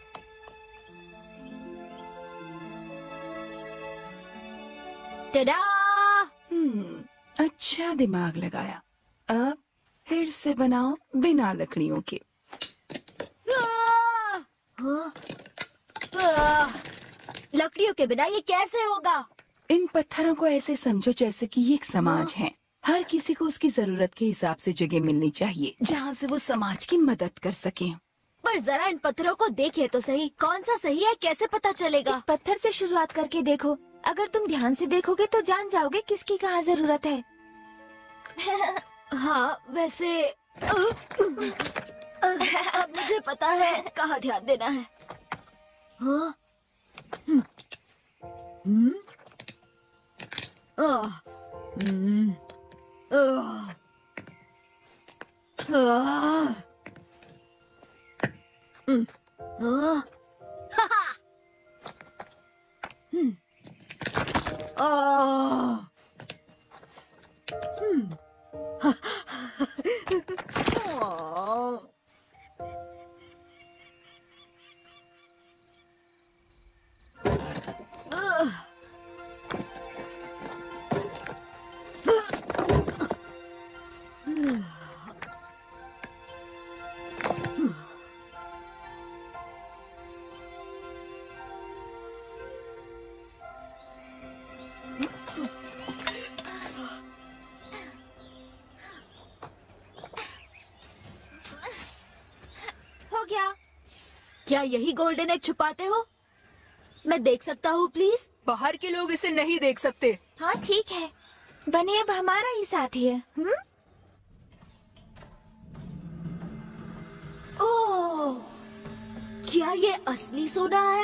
टडा! हम्म, अच्छा दिमाग लगाया। अब फिर से बनाओ बिना लकड़ियों के। हाँ? हाँ, लकड़ियों के बिना ये कैसे होगा? इन पत्थरों को ऐसे समझो जैसे कि ये एक समाज है। हर किसी को उसकी जरूरत के हिसाब से जगह मिलनी चाहिए जहाँ से वो समाज की मदद कर सके। पर जरा इन पत्थरों को देखिए तो सही, कौन सा सही है कैसे पता चलेगा? इस पत्थर से शुरुआत करके देखो। अगर तुम ध्यान से देखोगे तो जान जाओगे किसकी कहाँ जरूरत है। हाँ, वैसे अब मुझे पता है कहाँ ध्यान देना है। हाँ? हम्म, हम्म, आह, हम्म, आह, आह, हम्म, आह, हा हा, हम्म, आह, हम्म, हा, आह, हो गया। क्या यही गोल्डन एग छुपाते हो? मैं देख सकता हूँ प्लीज? बाहर के लोग इसे नहीं देख सकते। हाँ ठीक है, बनी अब हमारा ही साथी है। हम्म? ओह, क्या ये असली सोना है?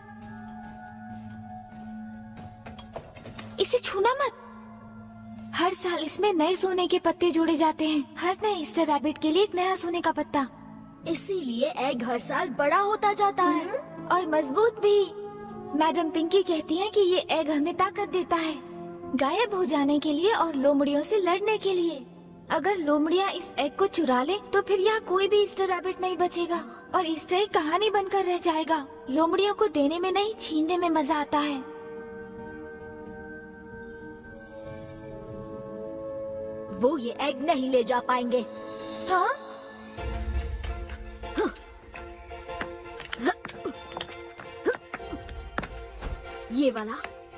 इसे छूना मत। हर साल इसमें नए सोने के पत्ते जोड़े जाते हैं। हर नए ईस्टर रैबिट के लिए एक नया सोने का पत्ता। इसीलिए एग हर साल बड़ा होता जाता है और मजबूत भी। मैडम पिंकी कहती हैं कि ये एग हमें ताकत देता है, गायब हो जाने के लिए और लोमड़ियों से लड़ने के लिए। अगर लोमड़ियाँ इस एग को चुरा ले तो फिर यहाँ कोई भी ईस्टर रैबिट नहीं बचेगा और ईस्टर एक कहानी बनकर रह जाएगा। लोमड़ियों को देने में नहीं, छीनने में मजा आता है। वो ये एग नहीं ले जा पाएंगे। हाँ? ये वाला,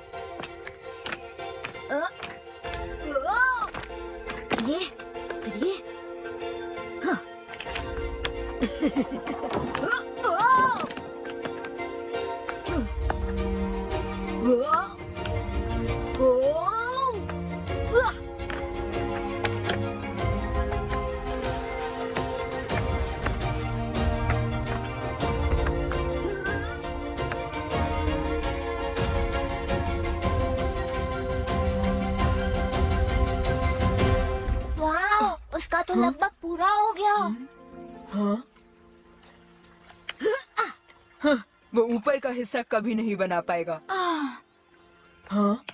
ये, फिर ये, हाँ। उसका तो लगभग पूरा हो गया। हाँ? वो ऊपर का हिस्सा कभी नहीं बना पाएगा। हाँ?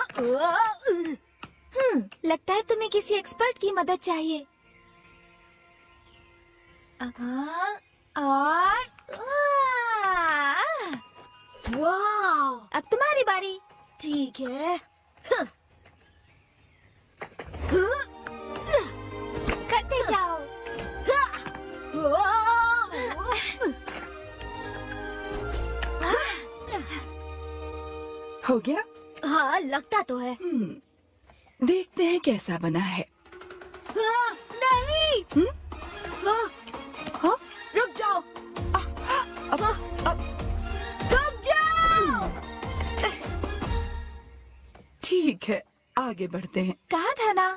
हम्म, लगता है तुम्हें किसी एक्सपर्ट की मदद चाहिए। और वाह! अब तुम्हारी बारी। ठीक है। करते जाओ। हो गया? हाँ, लगता तो है। देखते हैं कैसा बना है। हाँ, नहीं। हुँ? हाँ, हाँ? रुक जाओ। अब, अब, रुक जाओ। ठीक है, आगे बढ़ते हैं। कहा था ना।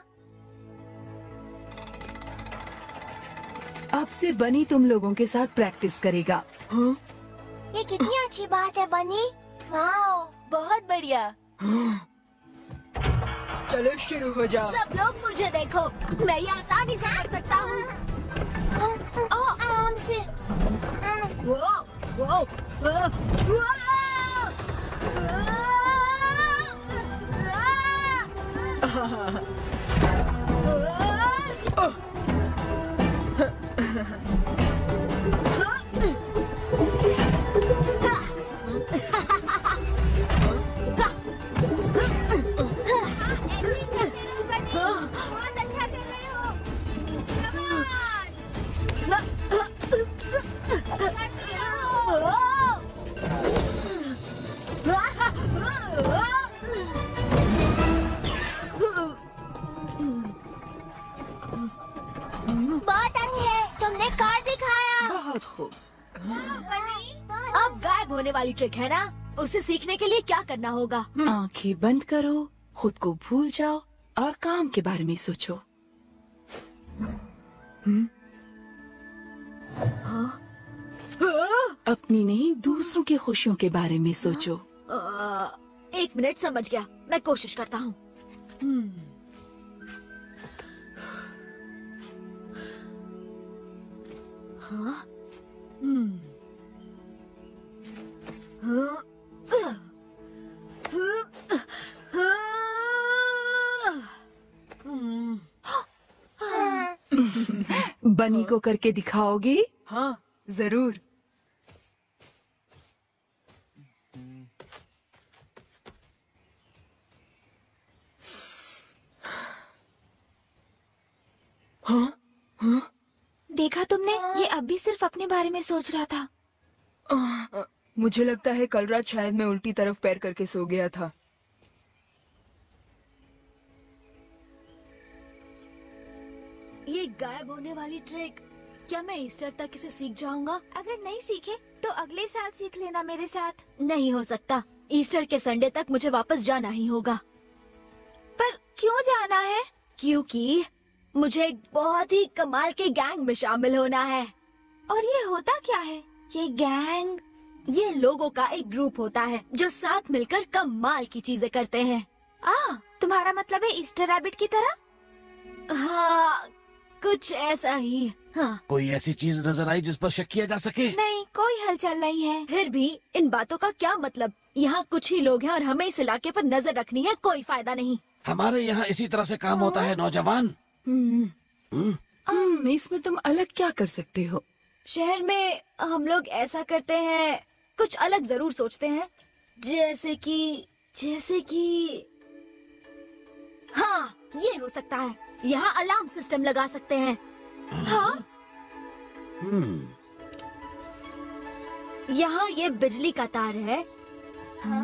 अब से बनी तुम लोगों के साथ प्रैक्टिस करेगा। हाँ? ये कितनी अच्छी बात है बनी। वाओ, बहुत बढ़िया। चलो शुरू हो जाओ। सब लोग मुझे देखो, मैं ये आसानी से कर सकता हूँ। आराम से। वो, वो, वो, वो, बहुत अच्छा कर रहे हो। बहुत अच्छे, तुमने कार दिखाया। बहुत खूब। अब गायब होने वाली ट्रिक है ना, उसे सीखने के लिए क्या करना होगा? आंखें बंद करो, खुद को भूल जाओ और काम के बारे में सोचो। हम्म? अपनी नहीं, दूसरों की खुशियों के बारे में सोचो। आ, एक मिनट, समझ गया, मैं कोशिश करता हूँ। हाँ? बनी को करके दिखाओगे? हाँ, जरूर। हाँ? हाँ? देखा तुमने, ये अब भी सिर्फ अपने बारे में सोच रहा था। आ, मुझे लगता है कल रात शायद मैं उल्टी तरफ पैर करके सो गया था। ये गायब होने वाली ट्रिक, क्या मैं ईस्टर तक इसे सीख जाऊंगा? अगर नहीं सीखे तो अगले साल सीख लेना मेरे साथ। नहीं हो सकता, ईस्टर के संडे तक मुझे वापस जाना ही होगा। पर क्यों जाना है? क्योंकि मुझे एक बहुत ही कमाल के गैंग में शामिल होना है। और ये होता क्या है, ये गैंग? ये लोगों का एक ग्रुप होता है जो साथ मिलकर कमाल की चीजें करते हैं। आ, तुम्हारा मतलब है ईस्टर रैबिट की तरह? हाँ, कुछ ऐसा ही। हाँ। कोई ऐसी चीज नजर आई जिस पर शक किया जा सके? नहीं, कोई हलचल नहीं है। फिर भी इन बातों का क्या मतलब? यहाँ कुछ ही लोग हैं और हमें इस इलाके पर नजर रखनी है, कोई फायदा नहीं। हमारे यहाँ इसी तरह से काम होता है नौजवान। हम्म, इसमें तुम अलग क्या कर सकते हो? शहर में हम लोग ऐसा करते हैं, कुछ अलग जरूर सोचते हैं। जैसे कि जैसे कि हाँ, ये हो सकता है। यहाँ अलार्म सिस्टम लगा सकते हैं। हाँ? यहाँ ये बिजली का तार है। हाँ?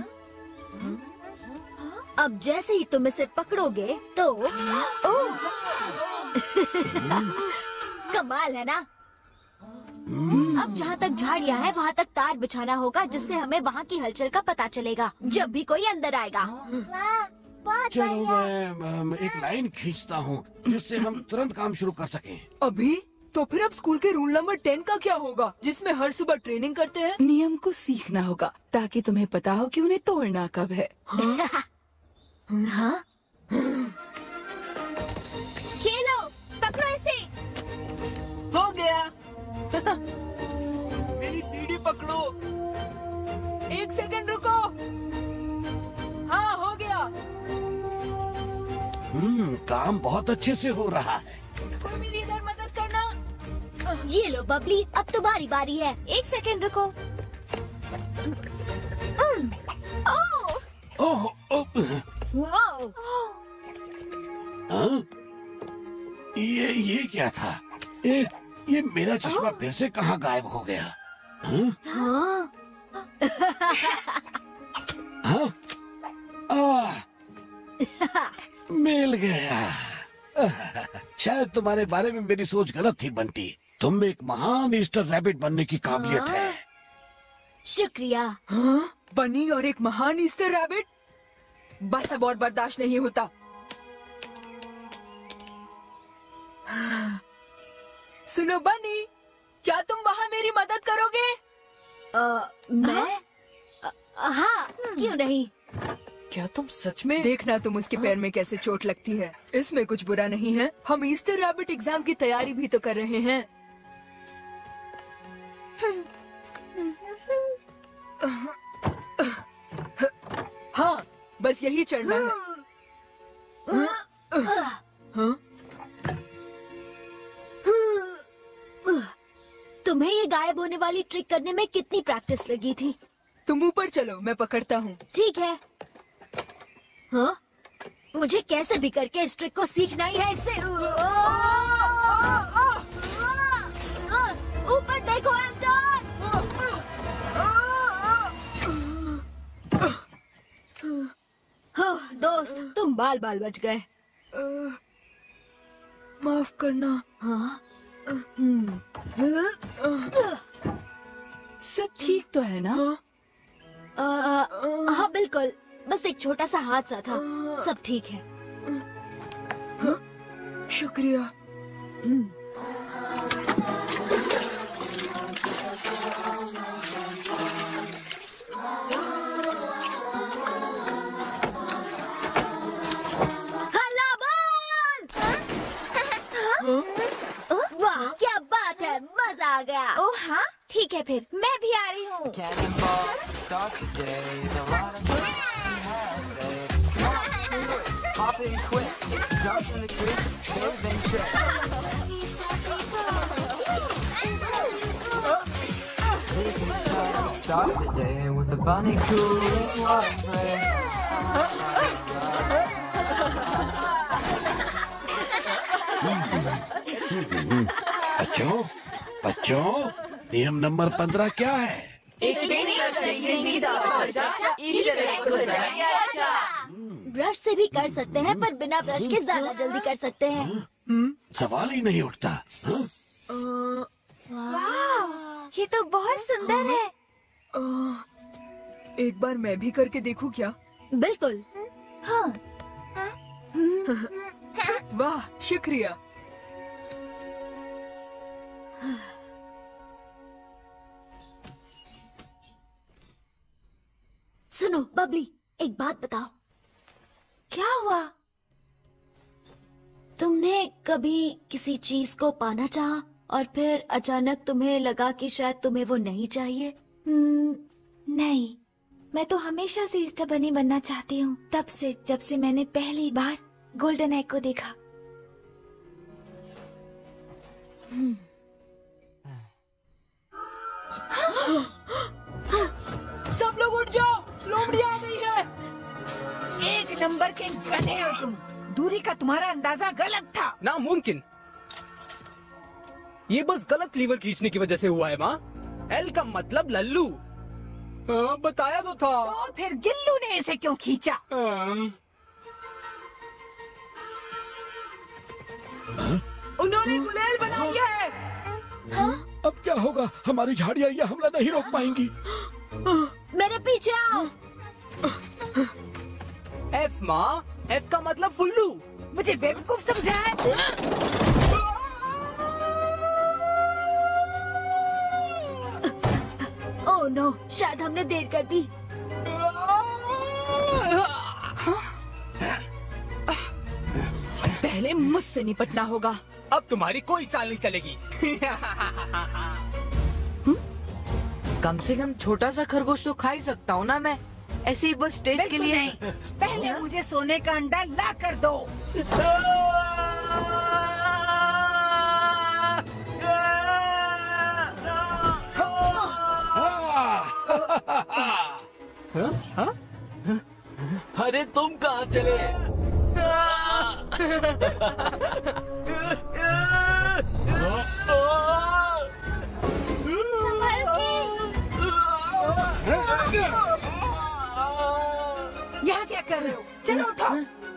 अब जैसे ही तुम इसे पकड़ोगे तो कमाल है ना? अब जहाँ तक झाड़ियाँ हैं वहाँ तक तार बिछाना होगा, जिससे हमें वहाँ की हलचल का पता चलेगा जब भी कोई अंदर आएगा। चलो मैं, मैं एक लाइन खींचता हूँ जिससे हम तुरंत काम शुरू कर सकें। अभी? तो फिर अब स्कूल के रूल नंबर टेन का क्या होगा, जिसमें हर सुबह ट्रेनिंग करते हैं? नियम को सीखना होगा ताकि तुम्हें पता हो कि उन्हें तोड़ना कब है। हाँ? हाँ? खेलो, पकड़ो इसे। हो गया। मेरी सीढ़ी पकड़ो। काम बहुत अच्छे से हो रहा है। कोई मेरी इधर मदद करना। ये लो बबली, अब तुम्हारी बारी है। एक सेकंड रुको। Oh, oh, wow! हाँ? ये ये क्या था? ये ये मेरा चश्मा फिर से कहाँ गायब हो गया? हाँ? हाँ? हाँ? आ, मिल गया। शायद तुम्हारे बारे में मेरी सोच गलत थी बंटी। तुम में एक महान ईस्टर रैबिट बनने की काबिलियत है। शुक्रिया। हाँ? बनी और एक महान ईस्टर रैबिट? बस अब और बर्दाश्त नहीं होता। सुनो बनी, क्या तुम वहाँ मेरी मदद करोगे? आ, मैं? आ, हाँ, क्यों नहीं? क्या तुम सच में? देखना तुम उसके पैर में कैसे चोट लगती है। इसमें कुछ बुरा नहीं है। हम ईस्टर रैबिट एग्जाम की तैयारी भी तो कर रहे हैं। हाँ, बस यही चढ़ना है। हाँ? तुम्हें ये गायब होने वाली ट्रिक करने में कितनी प्रैक्टिस लगी थी? तुम ऊपर चलो, मैं पकड़ता हूँ। ठीक है। हाँ? मुझे कैसे भी करके इस ट्रिक को सीखना ही है। इससे ऊपर देखो हाँ, दोस्त, तुम बाल बाल बच गए। माफ करना। हाँ? सब ठीक तो है ना? आ, हाँ बिल्कुल, बस एक छोटा सा हादसा था। सब ठीक है। शुक्रिया। वाह, क्या बात है, मजा आ गया। ओह हाँ, ठीक है फिर मैं भी आ रही हूँ। Start the day with a bunny cool water. बच्चों, बच्चों, नियम नंबर पंद्रह क्या है? एक बिना ब्रश नहीं सीधा सजा, ईस्टर एग को सजाएंगे अच्छा। ब्रश से भी कर सकते हैं, पर बिना ब्रश के ज्यादा जल्दी कर सकते हैं। सवाल ही नहीं उठता। हाँ? वाह, ये तो बहुत सुंदर है। एक बार मैं भी करके देखूं क्या? बिल्कुल। हाँ। वाह, शुक्रिया। सुनो बबली, एक बात बताओ। क्या हुआ? तुमने कभी किसी चीज को पाना चाहा और फिर अचानक तुम्हें लगा कि शायद तुम्हें वो नहीं चाहिए? नहीं, मैं तो हमेशा से ईस्टर बनी बनना चाहती हूँ। तब से, जब से मैंने पहली बार गोल्डन एग को देखा। सब लोग उठ जाओ, लोमड़ी आ गई है। एक नंबर के गधे हो तुम। दूरी का तुम्हारा अंदाजा गलत था। नामुमकिन। ये बस गलत लीवर खींचने की वजह से हुआ है माँ। एल का मतलब लल्लू। हाँ, बताया तो था। तो फिर गिल्लू ने इसे क्यों खींचा? उन्होंने गुलेल बनाई है। हाँ? अब क्या होगा? हमारी झाड़ियाँ ये हमला नहीं रोक पाएंगी। मेरे पीछे आओ। एफ माँ, एफ का मतलब फुल्लू। मुझे बेवकूफ समझा है? ओह नो, शायद हमने देर कर दी। पहले मुझसे निपटना होगा। अब तुम्हारी कोई चाल नहीं चलेगी। कम से कम छोटा सा खरगोश तो खा ही सकता हूँ ना मैं। ऐसे ही बस टेस्ट के लिए। नहीं, पहले मुझे सोने का अंडा ला कर दो। हाँ? हाँ? अरे तुम कहाँ चले? संभल के। यहाँ क्या कर रहे हो? चलो उठो।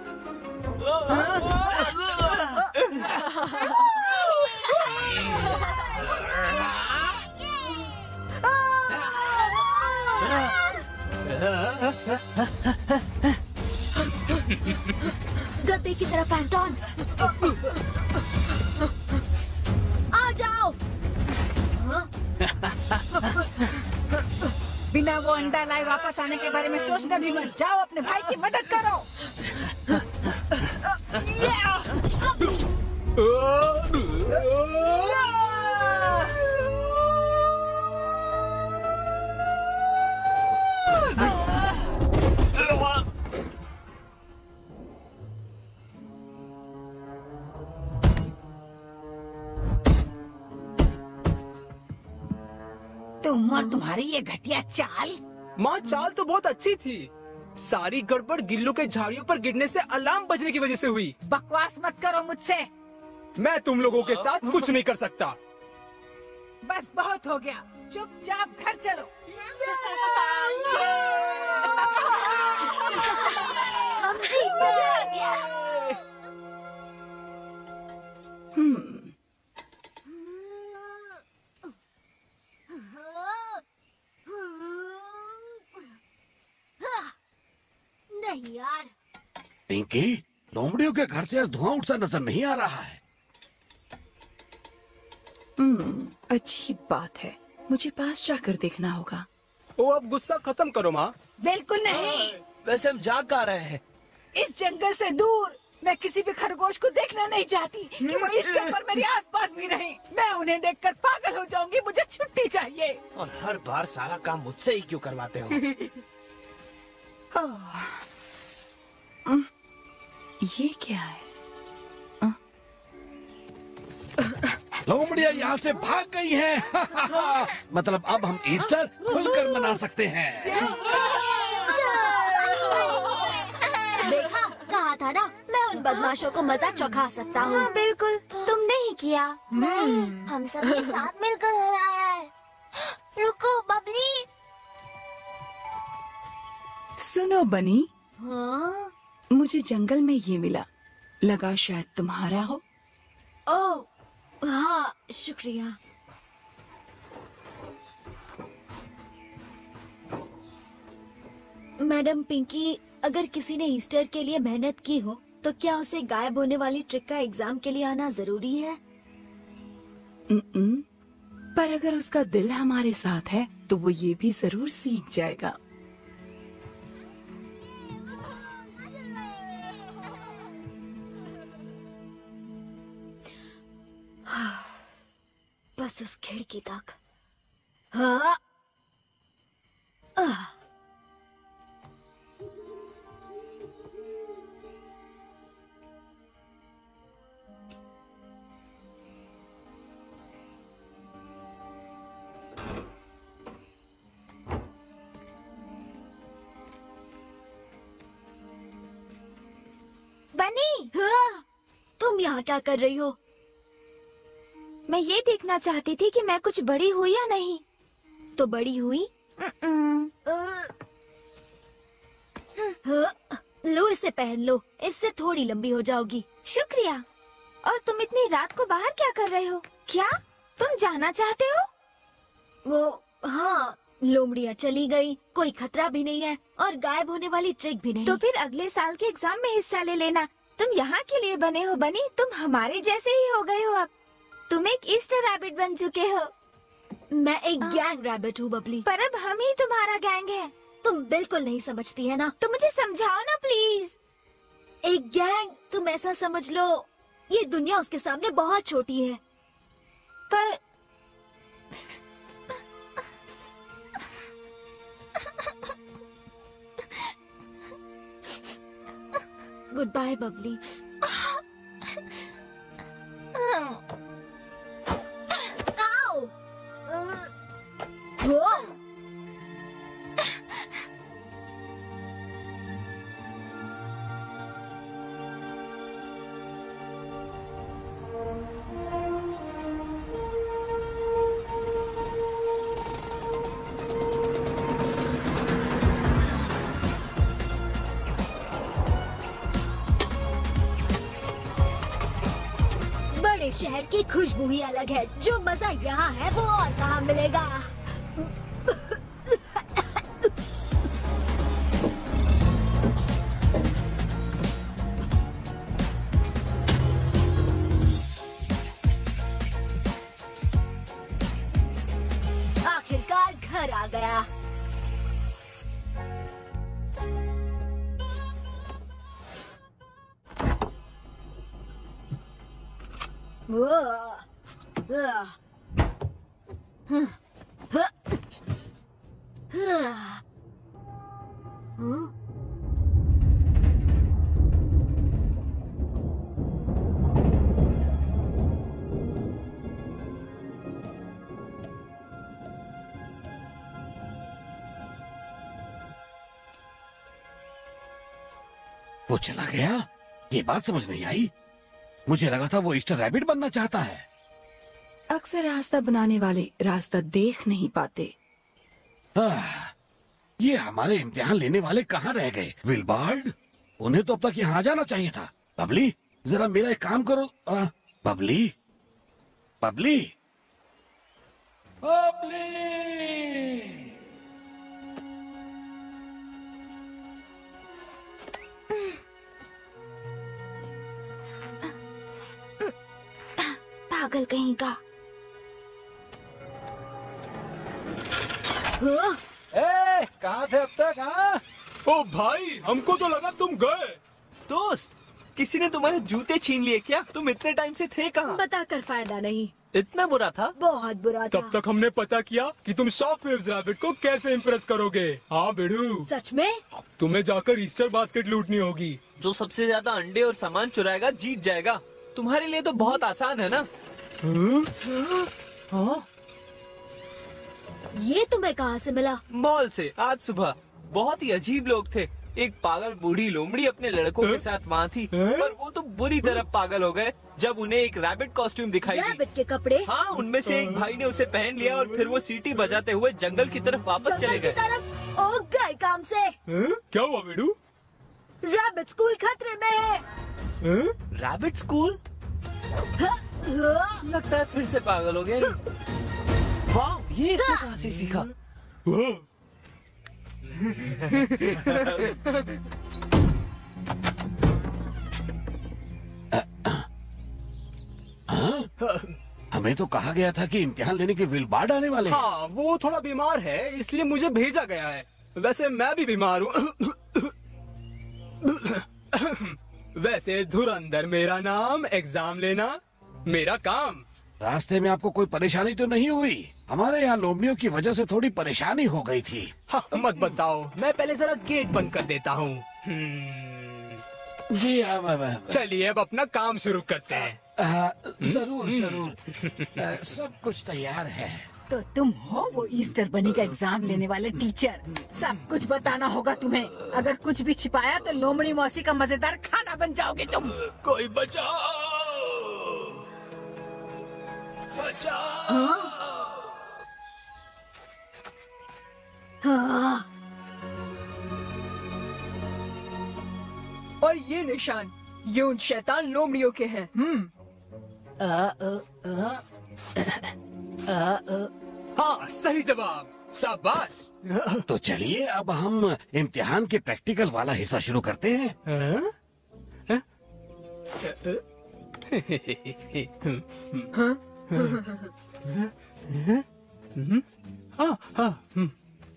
गद्दे की तरफ एंटोन, आ जाओ। बिना वो अंडा लाए वापस आने के बारे में सोचना भी मत। जाओ अपने भाई की मदद करो। तुम और तुम्हारी ये घटिया चाल। माँ चाल तो बहुत अच्छी थी। सारी गड़बड़ गिल्लू के झाड़ियों पर गिरने से अलार्म बजने की वजह से हुई। बकवास मत करो मुझसे। मैं तुम लोगों के साथ कुछ नहीं कर सकता। बस बहुत हो गया, चुपचाप घर चलो। हम जीत गए। हम्म नहीं यार। पिंकी, लोमड़ियों के घर से धुआं उठता नजर नहीं आ रहा है। हम्म अच्छी बात है, मुझे पास जाकर देखना होगा। ओ अब गुस्सा खत्म करो माँ। बिल्कुल नहीं। वैसे हम जा कहाँ रहे हैं? इस जंगल से दूर। मैं किसी भी खरगोश को देखना नहीं चाहती कि वो इस जंगल पर मेरे आसपास भी रहें। मैं उन्हें देखकर पागल हो जाऊंगी। मुझे छुट्टी चाहिए। और हर बार सारा काम मुझसे ही क्यों करवाते हो? ये क्या है? लोमड़ियाँ यहाँ से भाग गई हैं। मतलब अब हम ईस्टर खुलकर मना सकते हैं। देखा, कहा था ना, मैं उन बदमाशों को मजाक चौंका सकता हूँ। हाँ बिल्कुल, तुमने ही किया। हम सब एक साथ मिलकर हराया है। रुको बबली। सुनो बनी, हाँ? मुझे जंगल में ये मिला, लगा शायद तुम्हारा हो। ओह हाँ, शुक्रिया। मैडम पिंकी, अगर किसी ने ईस्टर के लिए मेहनत की हो तो क्या उसे गायब होने वाली ट्रिक का एग्जाम के लिए आना जरूरी है? न-न, पर अगर उसका दिल हमारे साथ है तो वो ये भी जरूर सीख जाएगा। बस उस खिड़की तक। हाँ। आह। बनी, हाँ? तुम यहाँ क्या कर रही हो? मैं ये देखना चाहती थी कि मैं कुछ बड़ी हुई या नहीं। तो बड़ी हुई? लो इसे पहन लो, इससे थोड़ी लंबी हो जाओगी। शुक्रिया। और तुम इतनी रात को बाहर क्या कर रहे हो? क्या तुम जाना चाहते हो? वो हाँ, लोमड़ियाँ चली गई, कोई खतरा भी नहीं है और गायब होने वाली ट्रिक भी नहीं। तो फिर अगले साल के एग्जाम में हिस्सा ले लेना। तुम यहाँ के लिए बने हो बनी, तुम हमारे जैसे ही हो गए हो अब। तुम एक ईस्टर रैबिट बन चुके हो। मैं एक गैंग रैबिट हूँ बबली। पर अब हम ही तुम्हारा गैंग है। तुम बिल्कुल नहीं समझती है ना। तो मुझे समझाओ ना प्लीज। एक गैंग, तुम ऐसा समझ लो, ये दुनिया उसके सामने बहुत छोटी है। पर गुड बाय बबली। आओ। वो शहर की खुशबू ही अलग है। जो मजा यहाँ है वो और कहाँ मिलेगा। आखिरकार घर आ गया। वो चला गया? ये बात समझ नहीं आई। मुझे लगा था वो ईस्टर रैबिट बनना चाहता है। अक्सर रास्ता बनाने वाले रास्ता देख नहीं पाते। आह, ये हमारे इम्तिहान लेने वाले कहाँ रह गए? विलबार्ड, उन्हें तो अब तक यहाँ आ जाना चाहिए था। बबली, जरा मेरा एक काम करो। आ, बबली, बबली, बबली। पागल कहीं का। ए, कहाँ थे अब तक? हाँ? ओ भाई, हमको तो लगा तुम गए। दोस्त, किसी ने तुम्हारे जूते छीन लिए क्या? तुम इतने टाइम से थे कहाँ? बताकर फायदा नहीं। इतना बुरा था? बहुत बुरा था। तब तक हमने पता किया कि तुम शॉपलिफ्ट रैबिट को कैसे इम्प्रेस करोगे। हाँ बेड़ू, सच में? तुम्हें जाकर ईस्टर बास्केट लूटनी होगी। जो सबसे ज्यादा अंडे और सामान चुराएगा जीत जाएगा। तुम्हारे लिए तो बहुत आसान है ना? हाँ? ये तुम्हें कहाँ से मिला? मॉल से आज सुबह। बहुत ही अजीब लोग थे। एक पागल बूढ़ी लोमड़ी अपने लड़कों के साथ वहाँ थी, पर वो तो बुरी तरह पागल हो गए जब उन्हें एक रैबिट कॉस्ट्यूम दिखाई दी। रैबिट के कपड़े? हाँ, उनमें से एक भाई ने उसे पहन लिया और फिर वो सीटी बजाते हुए जंगल की तरफ वापस चले गए। ओ गए काम से। क्या हुआ बेड़ू? रैबिट स्कूल खतरे में है। Rabbit school? लगता है फिर से पागल हो गए। वाह, ये इसने कहाँ से सीखा? हमें तो कहा गया था कि इम्तिहान लेने के विलबार्ड आने वाले हैं। हाँ, वो थोड़ा बीमार है इसलिए मुझे भेजा गया है। वैसे मैं भी बीमार हूँ। वैसे धुरंधर मेरा नाम, एग्जाम लेना मेरा काम। रास्ते में आपको कोई परेशानी तो नहीं हुई? हमारे यहाँ लोमड़ियों की वजह से थोड़ी परेशानी हो गई थी। हाँ, मत बताओ, मैं पहले जरा गेट बंद कर देता हूँ। जी हाँ, चलिए अब अपना काम शुरू करते हैं। जरूर जरूर, सब कुछ तैयार है। तो तुम हो वो ईस्टर बनी का एग्जाम लेने वाले टीचर। सब कुछ बताना होगा तुम्हें। अगर कुछ भी छिपाया तो लोमड़ी मौसी का मजेदार खाना बन जाओगे तुम। कोई बचाओ, बचाओ। हाँ? हाँ। और ये निशान ये उन शैतान लोमड़ियों के हैं। हम्म। हाँ, सही जवाब, शाबाश। तो चलिए अब हम इम्तिहान के प्रैक्टिकल वाला हिस्सा शुरू करते हैं। हाँ? हाँ? हाँ, हाँ।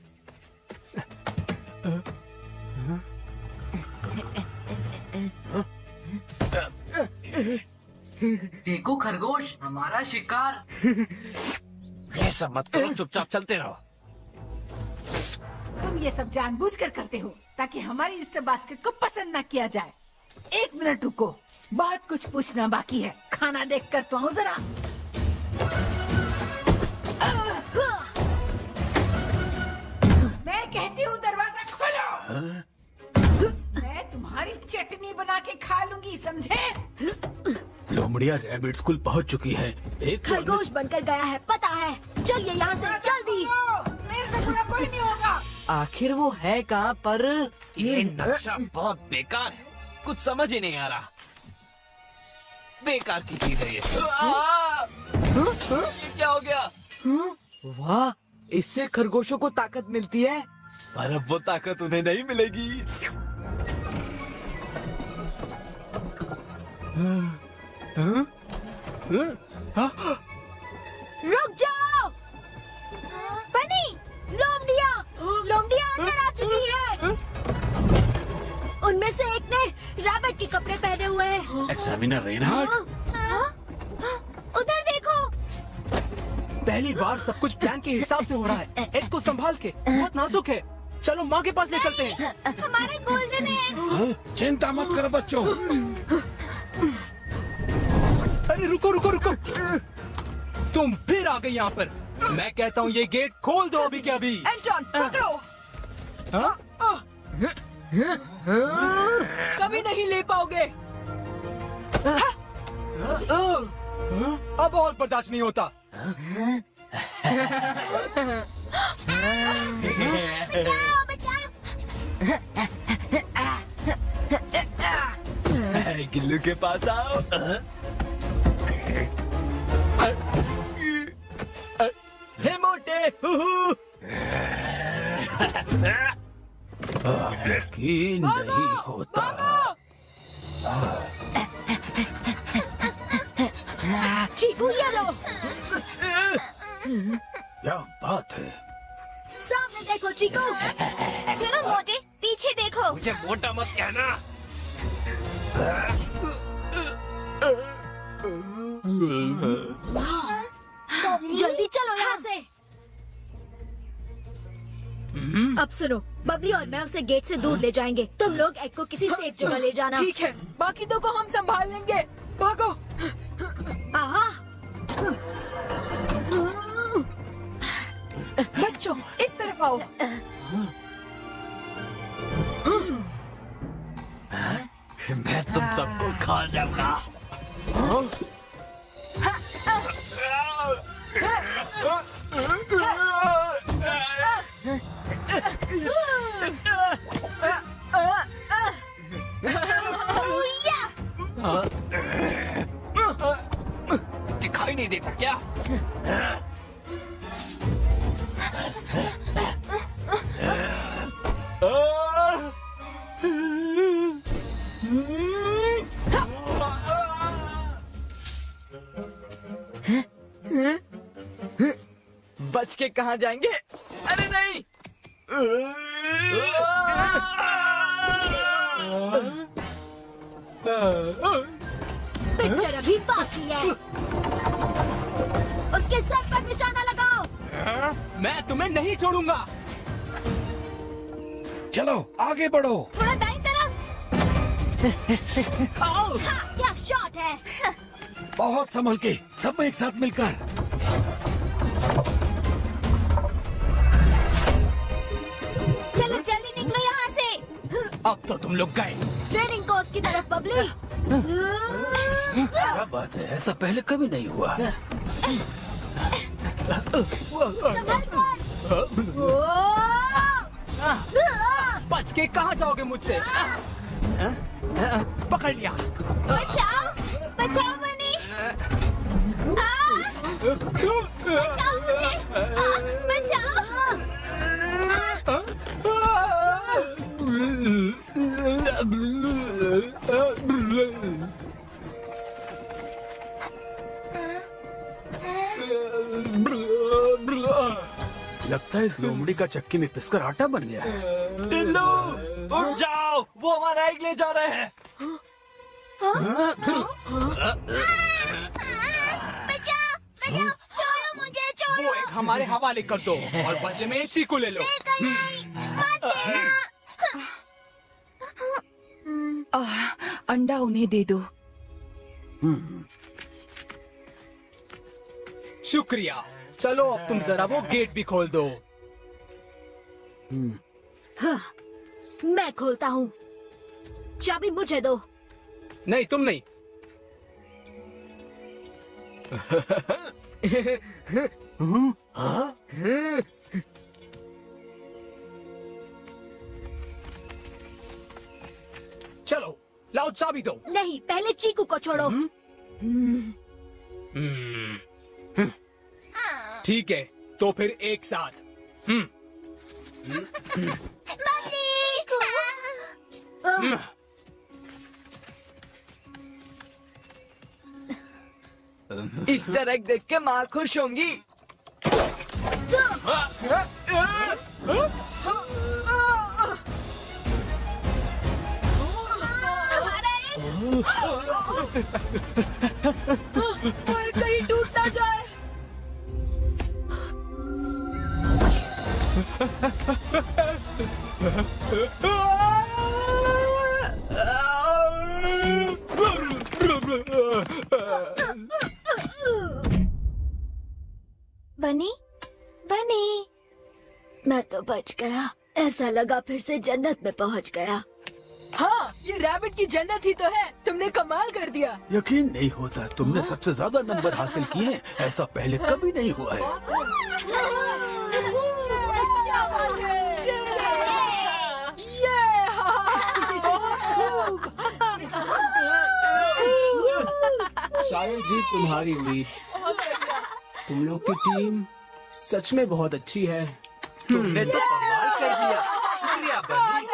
देखो खरगोश, हमारा शिकार। ये सब मत करो, चुपचाप चलते रहो। तुम ये सब जानबूझकर करते हो ताकि हमारी ईस्टर बास्केट को पसंद न किया जाए। एक मिनट रुको, बहुत कुछ पूछना बाकी है। खाना देख कर तो आऊं जरा। मैं कहती हूँ दरवाजा खोलो। मैं तुम्हारी चटनी बना के खा लूंगी, समझे? लोमड़िया रैबिट स्कूल पहुंच चुकी है। एक खरगोश बनकर गया है, पता है। चलिए यहाँ से जल्दी। मेरे से बुरा कोई नहीं होगा। आखिर वो है कहाँ पर? ये नक्शा बहुत बेकार है, कुछ समझ ही नहीं आ रहा। बेकार की चीज है ये। ये क्या हो गया? वाह, इससे खरगोशों को ताकत मिलती है। पर अब वो ताकत उन्हें नहीं मिलेगी। रुक जाओ। बनी, लोमड़िया, लोमड़िया अंदर आ चुकी है। उनमें से एक ने रैबिट के कपड़े पहने हुए हैं। एग्जामिनर रेनहार्ट, उधर देखो। पहली बार सब कुछ प्लान के हिसाब से हो रहा है। एड को संभाल के, बहुत नाजुक है। चलो माँ के पास ले चलते हैं। हमारे गोल्डन है। चिंता मत करो बच्चों। अरे रुको रुको रुको, तुम फिर आ गए यहाँ पर। मैं कहता हूँ ये गेट खोल दो अभी के अभी। एंटोन, पकड़ो। कभी नहीं ले पाओगे। अब और बर्दाश्त नहीं होता। गिल्लू के पास आओ। हे मोटे, यकीन नहीं होता। चीकू ये लो। क्या बात है? सामने देखो चीकू। सुनो मोटे, पीछे देखो। मुझे मोटा मत कहना। जल्दी चलो यहाँ से। अब सुनो, बबली और मैं उसे गेट से दूर ले जाएंगे। तुम लोग एग को किसी सेफ जगह ले जाना। ठीक है, बाकी दो को हम संभाल लेंगे। भागो। आहा। बच्चों, इस तरफ आओ। मैं तुम सबको खा जाऊंगा। दिखाई नहीं देता क्या? बच के कहाँ जाएंगे? अरे नहीं। पिक्चर अभी बाकी है। उसके सर पर निशाना लगाओ। मैं तुम्हें नहीं छोड़ूंगा। चलो आगे बढ़ो। थोड़ा दाईं तरफ। हाँ, क्या शॉट है। बहुत संभल के, सब एक साथ मिलकर। चलो जल्दी निकलो यहाँ से। अब तो तुम लोग गए। ट्रेनिंग कोर्स की तरफ बबली। क्या बात है, ऐसा पहले कभी नहीं हुआ। बच के कहाँ जाओगे मुझसे? पकड़ लिया। बचाओ, बचाओ बनी। बचाओ मुझे, बचाओ। लगता है इस लोमड़ी का चक्की में पिसकर आटा बन गया है। टिल्लू, उठ जाओ, वो हमारा एग ले जा रहे हैं। बचाओ, बचाओ, छोड़ो मुझे, छोड़ो। वो एक हमारे हवाले कर दो और बदले में चीकू ले लो। अंडा उन्हें दे दो। शुक्रिया। चलो अब तुम जरा वो गेट भी खोल दो। हाँ, मैं खोलता हूँ। चाबी मुझे दो। नहीं, तुम नहीं। हाँ? चलो लाओ चाबी दो। नहीं, पहले चीकू को छोड़ो। ठीक है, तो फिर एक साथ। हम्म। ईस्टर एग देख के माँ खुश होंगी। कहीं टूट ना जाए। बनी बनी, मैं तो बच गया। ऐसा लगा फिर से जन्नत में पहुंच गया। हाँ, ये रैबिट की जन्नत ही तो है। तुमने कमाल कर दिया। यकीन नहीं होता, तुमने सबसे ज्यादा नंबर हासिल किए। ऐसा पहले कभी नहीं हुआ है। शायद जीत तुम्हारी हुई। तुम लोग की टीम सच में बहुत अच्छी है। तुमने तो कमाल कर दिया। शुक्रिया बनी।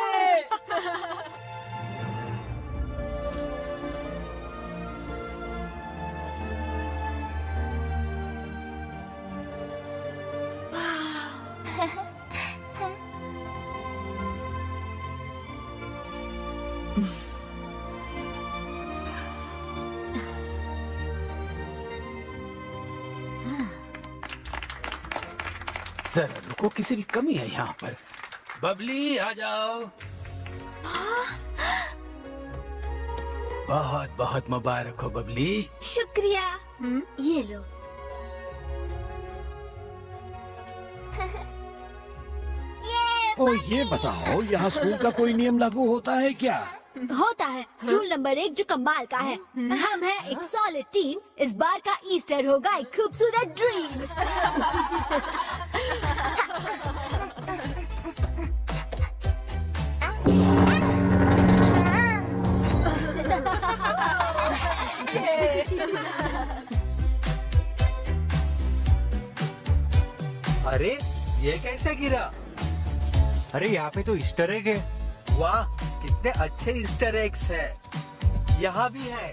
जरा रुको, किसी की कमी है यहाँ पर। बबली आ जाओ। बहुत बहुत मुबारक हो बबली। शुक्रिया। ये लो। ओ ये बताओ, यहाँ स्कूल का कोई नियम लागू होता है क्या? होता है। रूल नंबर एक जो कमाल का है। हम हैं एक सॉलिड टीम। इस बार का ईस्टर होगा एक खूबसूरत ड्रीम। अरे ये कैसे गिरा? अरे यहाँ पे तो ईस्टर एग है। वाह, कितने अच्छे ईस्टर एग्स हैं। यहाँ भी है।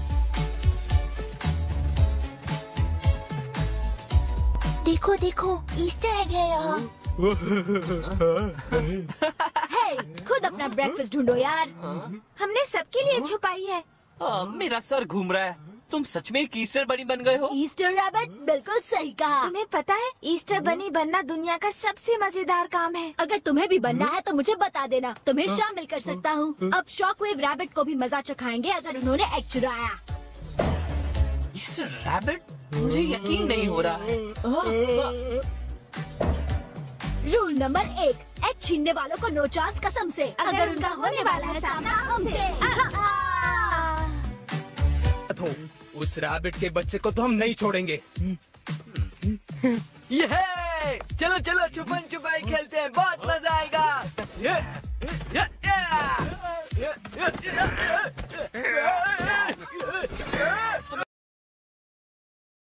देखो देखो, ईस्टर एग है यहाँ। हे, खुद अपना ब्रेकफास्ट ढूंढो यार। हमने सबके लिए छुपाई है। आ, मेरा सर घूम रहा है। तुम सच में एक ईस्टर बनी बन गए हो? ईस्टर रैबिट, बिल्कुल सही कहा। तुम्हें पता है, ईस्टर बनी बनना दुनिया का सबसे मजेदार काम है। अगर तुम्हें भी बनना है तो मुझे बता देना, तुम्हें शामिल कर सकता हूँ। अब शॉकवेव रैबिट को भी मजा चखाएंगे अगर उन्होंने एग चुराया। Easter rabbit? मुझे यकीन नहीं हो रहा है। रूल नंबर एक, एग छीनने वालों को नो चांस कसम से। अगर, अगर उनका होने वाला है सामना हमसे। उस रैबिट के बच्चे को तो हम नहीं छोड़ेंगे। ये चलो चलो छुपन छुपाई खेलते हैं, बहुत मजा आएगा।